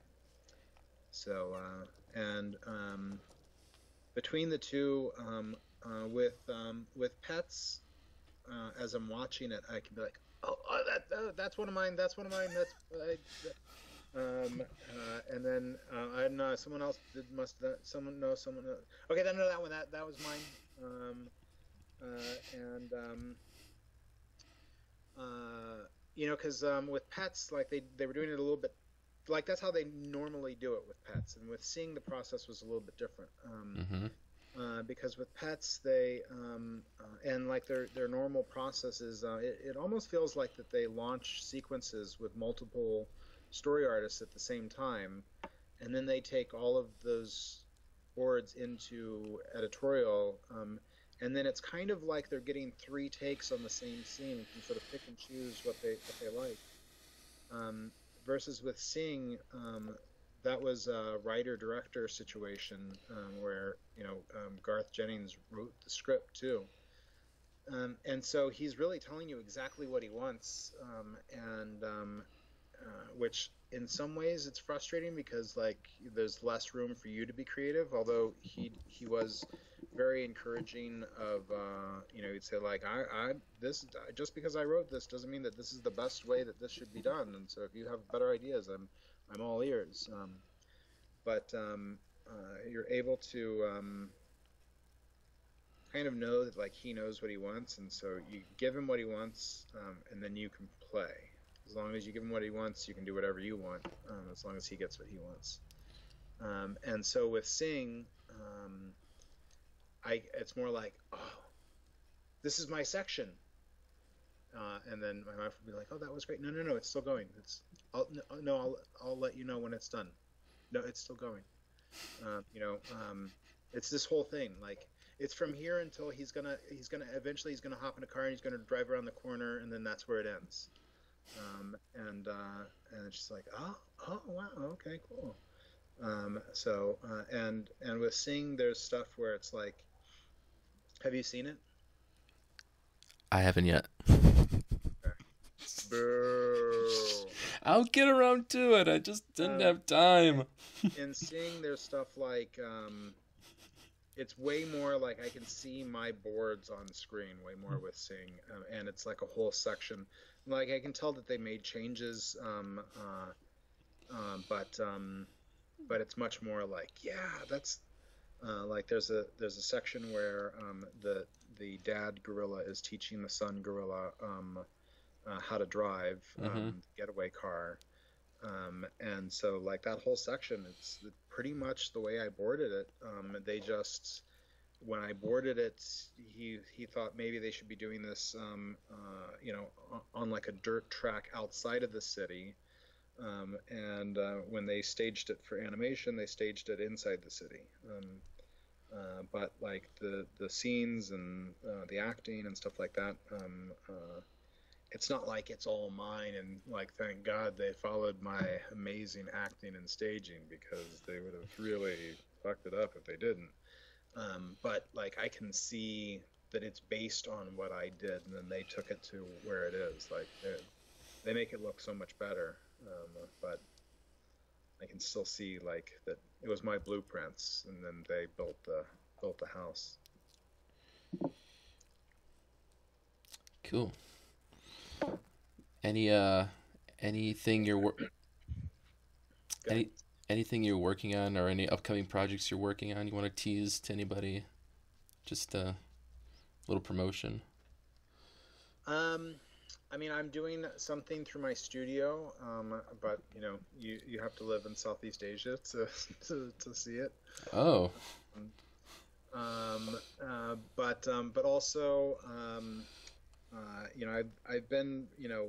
so uh, and um, between the two, um, uh, with um, with pets, uh, as I'm watching it, I can be like, oh, oh that uh, that's one of mine. That's one of mine. That's I, um, uh, and then uh, I don't know. Someone else did must that someone know someone. Know. Okay, then no, that one that that was mine. Um, uh, and um, uh, you know, because um, with pets, like they they were doing it a little bit, like that's how they normally do it with pets, and with seeing the process was a little bit different. Um, mm-hmm. uh, because with pets, they um, uh, and like their their normal processes, uh, it, it almost feels like that they launch sequences with multiple story artists at the same time, and then they take all of those boards into editorial. Um, and then it's kind of like they're getting three takes on the same scene and can sort of pick and choose what they what they like. Um, versus with Sing, um, that was a writer-director situation um, where you know um, Garth Jennings wrote the script too, um, and so he's really telling you exactly what he wants, um, and um, uh, which in some ways it's frustrating because like there's less room for you to be creative. Although he he was very encouraging of uh, you know he'd say like I, I this just because I wrote this doesn't mean that this is the best way that this should be done, and so if you have better ideas, I'm I'm all ears. Um, but um, uh, you're able to um, kind of know that like he knows what he wants, and so you give him what he wants, um, and then you can play. As long as you give him what he wants, you can do whatever you want, um, as long as he gets what he wants. Um, and so with Sing, um, I it's more like, oh, this is my section, uh, and then my wife would be like, oh, that was great. No, no, no, it's still going. It's I'll, no, I'll I'll let you know when it's done. No, it's still going. Uh, you know, um, It's this whole thing. Like it's from here until he's gonna he's gonna eventually he's gonna hop in a car and he's gonna drive around the corner and then that's where it ends. Um, and uh, and it's just like, oh, oh, wow, okay, cool. Um, so uh, and and with Sing, there's stuff where it's like, have you seen it? I haven't yet. Okay. Boo. I'll get around to it. I just didn't Um, have time. in Sing, there's stuff like um, it's way more like I can see my boards on screen way more with Sing, um, and it's like a whole section. Like I can tell that they made changes, um, uh, uh, but um, but it's much more like yeah, that's uh, like there's a there's a section where um, the the dad gorilla is teaching the son gorilla um, uh, how to drive Mm-hmm. um, the getaway car. Um, and so like that whole section, it's pretty much the way I boarded it. Um, they just when I boarded it, he he thought maybe they should be doing this, um, uh, you know, on, on like a dirt track outside of the city. Um, and uh, when they staged it for animation, they staged it inside the city. Um, uh, but like the the scenes and uh, the acting and stuff like that, um, uh, it's not like it's all mine. And like, thank God they followed my amazing acting and staging because they would have really fucked it up if they didn't. Um, but like I can see that it's based on what I did, and then they took it to where it is. Like they, they make it look so much better, um, but I can still see like that it was my blueprints, and then they built the built the house. Cool. Any uh, anything you're wor- Good. any anything you're working on, or any upcoming projects you're working on? You want to tease to anybody? Just a little promotion. Um, I mean, I'm doing something through my studio, um, but you know, you you have to live in Southeast Asia to to, to see it. Oh. Um, uh, but um, but also, um, uh, you know, I've I've been, you know,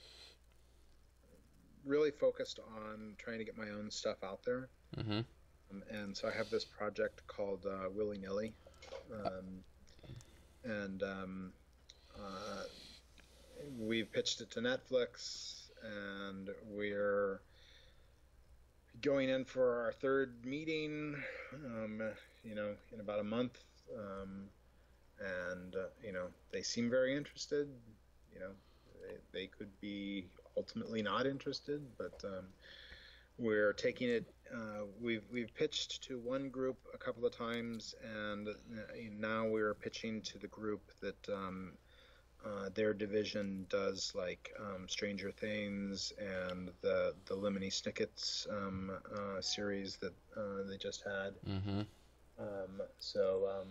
really focused on trying to get my own stuff out there. Mm-hmm. Um, and so I have this project called uh, Willy Nilly, um, and um, uh, we've pitched it to Netflix, and we're going in for our third meeting, um, you know, in about a month. Um, and, uh, you know, they seem very interested. You know, they, they could be ultimately not interested, but um, we're taking it. Uh, we've we've pitched to one group a couple of times, and now we're pitching to the group that um, uh, their division does like um, Stranger Things and the the Lemony Snicket's um, uh, series that uh, they just had. Mm-hmm. Um, so um,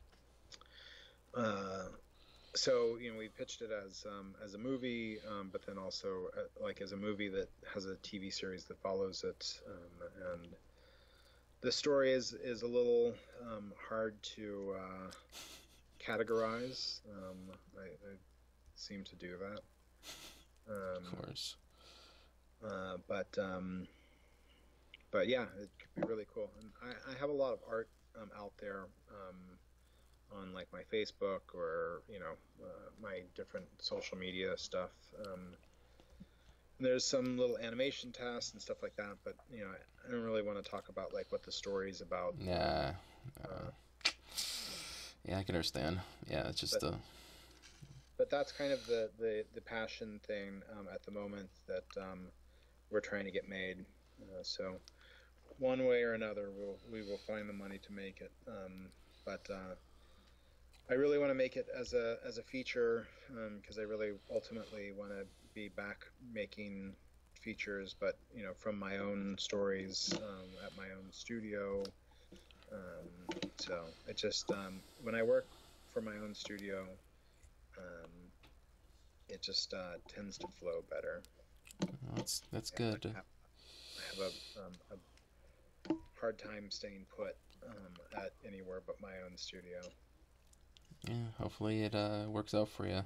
uh, so you know we pitched it as um, as a movie, um, but then also uh, like as a movie that has a T V series that follows it, um, and the story is is a little um, hard to uh, categorize. Um, I, I seem to do that. Um, Of course. uh, but um, but yeah, it could be really cool. And I, I have a lot of art um, out there. Um, on like my Facebook or you know uh, my different social media stuff. Um, there's some little animation tasks and stuff like that, but you know I don't really want to talk about like what the story is about. Nah. Uh, Yeah, I can understand. Yeah, it's just but uh but that's kind of the the, the passion thing um, at the moment that um, we're trying to get made. Uh, so one way or another, we'll we will find the money to make it. Um, but uh, I really want to make it as a as a feature because um, I really ultimately want to be back making features, but you know, from my own stories um, at my own studio. Um, so it just um, when I work for my own studio, um, it just uh, tends to flow better. that's that's And I good. have, I have a, um, a hard time staying put um, at anywhere but my own studio. Yeah, hopefully it uh works out for you.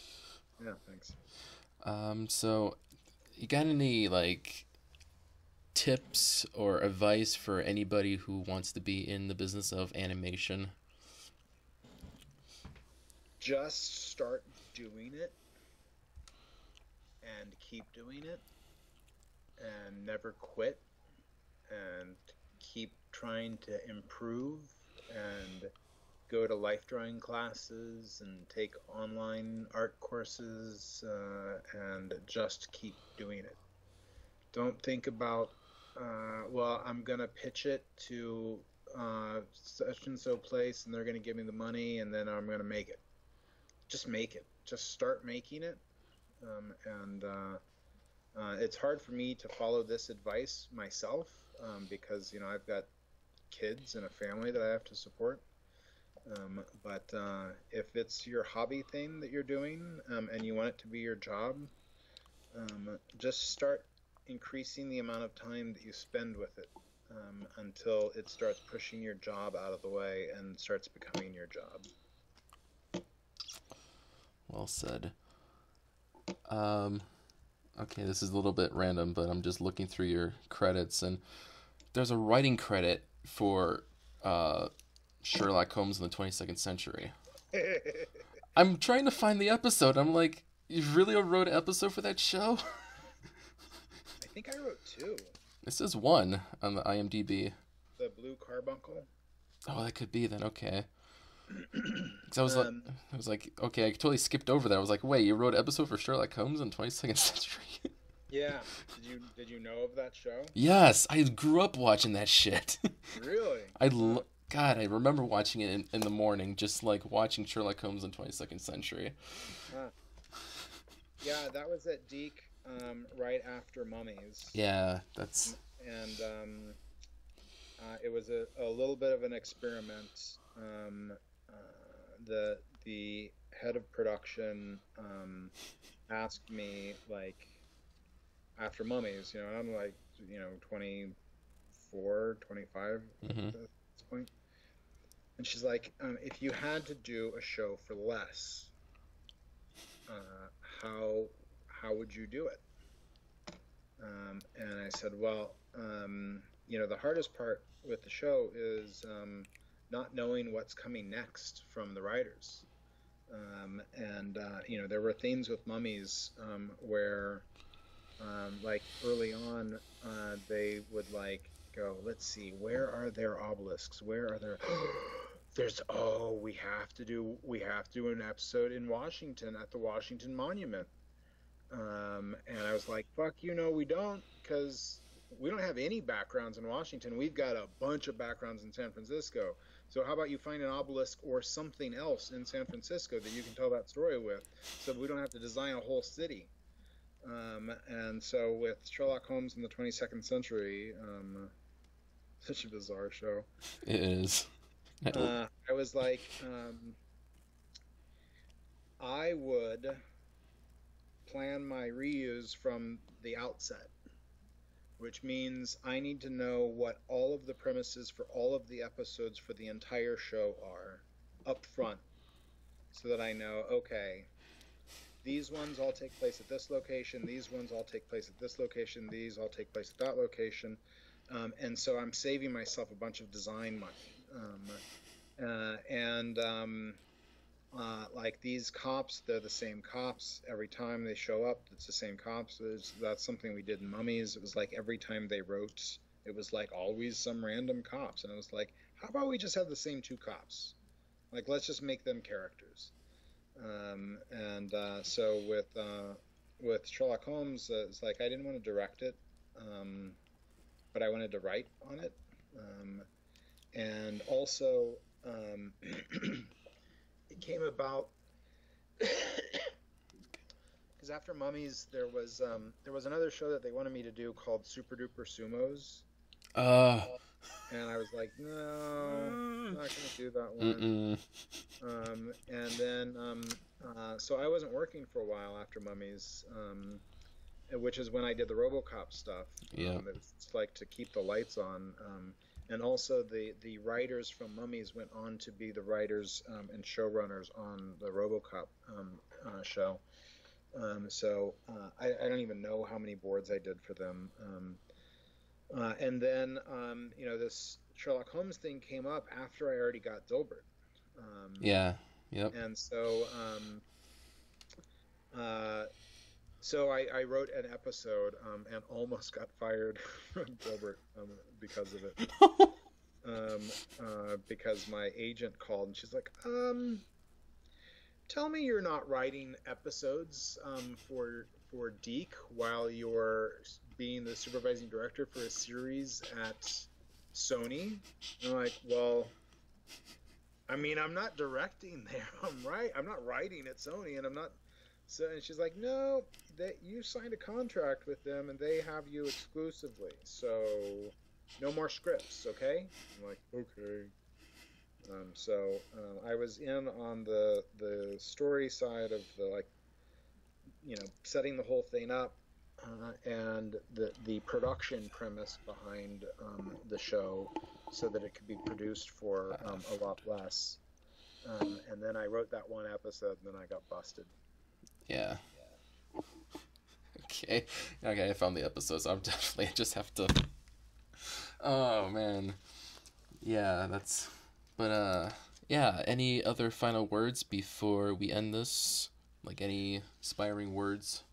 Yeah, thanks. Um, so you got any like tips or advice for anybody who wants to be in the business of animation? Just start doing it and keep doing it and never quit and keep trying to improve and go to life drawing classes and take online art courses uh, and just keep doing it. Don't think about, uh, well, I'm going to pitch it to uh, such and so place and they're going to give me the money and then I'm going to make it. Just make it. Just start making it. Um, and uh, uh, it's hard for me to follow this advice myself um, because, you know, I've got kids and a family that I have to support. Um, but uh, if it's your hobby thing that you're doing um, and you want it to be your job, um, just start increasing the amount of time that you spend with it um, until it starts pushing your job out of the way and starts becoming your job. Well said. Um, okay, this is a little bit random, but I'm just looking through your credits, and there's a writing credit for uh, Sherlock Holmes in the twenty-second century. I'm trying to find the episode. I'm like, you really wrote an episode for that show? I think I wrote two. This is one on the IMDb. The Blue Carbuncle. Oh, that could be then. Okay. Because I was Um, like, I was like, okay, I totally skipped over that. I was like, wait, you wrote an episode for Sherlock Holmes in twenty-second century? Yeah. Did you did you know of that show? Yes, I grew up watching that shit. Really? I lo- God, I remember watching it in, in the morning, just like watching Sherlock Holmes in twenty-second century. Huh. Yeah, that was at Deke um, right after Mummies. Yeah, that's. And um, uh, it was a, a little bit of an experiment. Um, uh, the the head of production um, asked me, like, after Mummies, you know, and I'm like, you know, twenty-four, twenty-five Mm-hmm. at this point. And she's like, um, if you had to do a show for less, uh, how how would you do it? Um, and I said, well, um, you know, the hardest part with the show is um, not knowing what's coming next from the writers. Um, and, uh, you know, there were things with Mummies um, where, um, like, early on, uh, they would, like, go, let's see, where are their obelisks? Where are their... There's, oh, we have to do, we have to do an episode in Washington at the Washington Monument. Um, and I was like, fuck, you know, we don't, because we don't have any backgrounds in Washington. We've got a bunch of backgrounds in San Francisco. So how about you find an obelisk or something else in San Francisco that you can tell that story with, so we don't have to design a whole city. Um, and so with Sherlock Holmes in the twenty-second century, um, such a bizarre show. It is. Uh, I was like, um, I would plan my reuse from the outset, which means I need to know what all of the premises for all of the episodes for the entire show are up front, so that I know, okay, these ones all take place at this location, these ones all take place at this location, these all take place at that location, um, and so I'm saving myself a bunch of design money. Um, uh, and um, uh, like these cops, they're the same cops every time they show up. It's the same cops. It's, that's something we did in Mummies. It was like every time they wrote, it was like always some random cops. And it was like, how about we just have the same two cops? Like, let's just make them characters. Um, and uh, so with uh, with Sherlock Holmes, uh, it's like I didn't want to direct it, um, but I wanted to write on it. Um, and also, um, it came about because after Mummies, there was um, there was another show that they wanted me to do called Super Duper Sumos. Uh. And I was like, no, I'm not going to do that one. Um, and then, um, uh, so I wasn't working for a while after Mummies, um, which is when I did the RoboCop stuff. Yeah. Um, it's like to keep the lights on. Um, and also the, the writers from Mummies went on to be the writers um, and showrunners on the RoboCop um, uh, show. Um, so uh, I, I don't even know how many boards I did for them. Um, Uh, and then, um, you know, this Sherlock Holmes thing came up after I already got Dilbert. Um, Yeah. Yep. and so, um, uh, so I, I wrote an episode um, and almost got fired from Dilbert um, because of it. Um, uh, because my agent called and she's like, um, tell me you're not writing episodes um, for for Deke while you're being the supervising director for a series at Sony. And I'm like, well, I mean, I'm not directing there. I'm right. I'm not writing at Sony, and I'm not. So, and she's like, no, that you signed a contract with them, and they have you exclusively. So, no more scripts, okay? I'm like, okay. Um, so uh, I was in on the the story side of the, like, you know, setting the whole thing up, uh, and the the production premise behind um, the show, so that it could be produced for um, a lot less. Um, and then I wrote that one episode, and then I got busted. Yeah. Okay. Okay, I found the episodes. I'm definitely I just have to. Oh man. Yeah, that's. But uh, yeah. Any other final words before we end this? Like any inspiring words?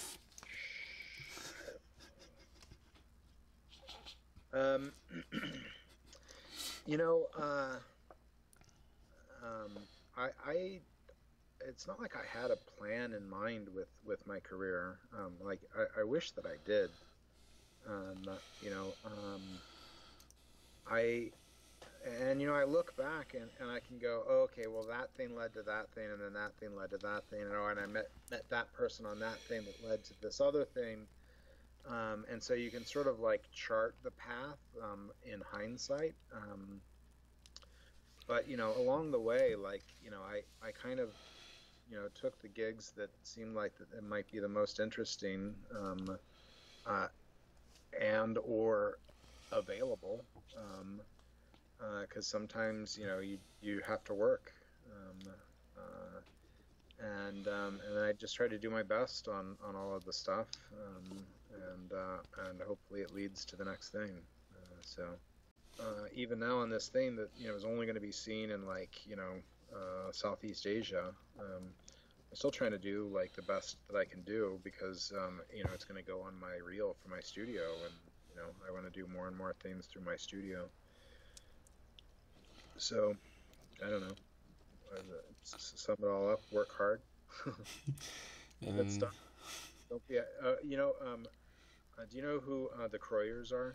Um, you know, uh, um, I, I, it's not like I had a plan in mind with, with my career. Um, like I, I wish that I did. Um, you know, um, I, and you know, I look back and, and I can go, oh, okay, well that thing led to that thing, and then that thing led to that thing, you know, and I met met that person on that thing that led to this other thing. Um, and so you can sort of like chart the path um, in hindsight. Um, but, you know, along the way, like, you know, I, I kind of, you know, took the gigs that seemed like that it might be the most interesting um, uh, and or available. Um, because uh, sometimes, you know, you, you have to work. Um, uh, and um, and I just try to do my best on, on all of the stuff. Um, and uh, and hopefully it leads to the next thing. Uh, so uh, even now on this thing that, you know, is only going to be seen in, like, you know, uh, Southeast Asia, um, I'm still trying to do like the best that I can do, because um, you know, it's going to go on my reel for my studio, and you know, I want to do more and more things through my studio. So I don't know. Sum it all up. Work hard. Good Um, stuff. Don't be. Uh, you know. Um, uh, do you know who uh, the Croyers are?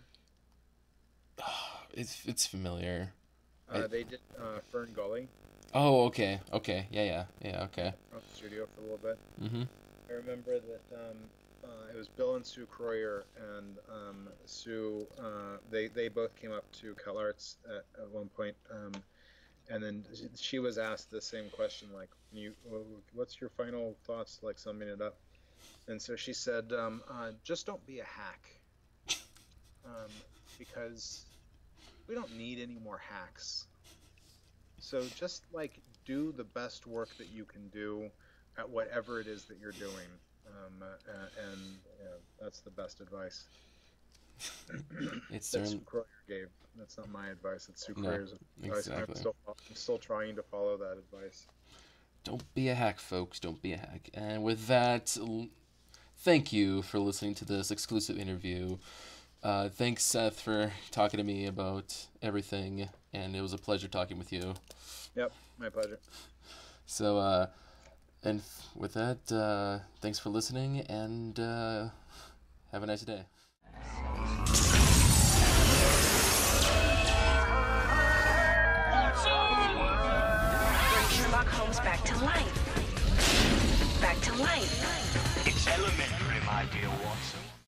it's it's familiar. Uh, I... They did uh, Fern Gully. Oh, okay, okay, yeah, yeah, yeah, okay. On the studio for a little bit. Mm-hmm. I remember that um, uh, it was Bill and Sue Croyer, and um, Sue. Uh, they they both came up to CalArts at, at one point. Um, And then she was asked the same question, like, "You, what's your final thoughts?" Like, summing it up. And so she said, um, uh, "Just don't be a hack, um, because we don't need any more hacks. So just like do the best work that you can do at whatever it is that you're doing." Um, uh, and yeah, that's the best advice. It's that certain... Sue Croyer gave. That's not my advice. It's Sue No, Croyer's advice. exactly. I'm still, I'm still trying to follow that advice. Don't be a hack, folks. Don't be a hack. And with that, l- thank you for listening to this exclusive interview. Uh, thanks, Seth, for talking to me about everything, and it was a pleasure talking with you. Yep, my pleasure. So, uh, and f- with that, uh, thanks for listening, and uh, have a nice day. Bring Sherlock Holmes back to life. Back to life. It's elementary, my dear Watson.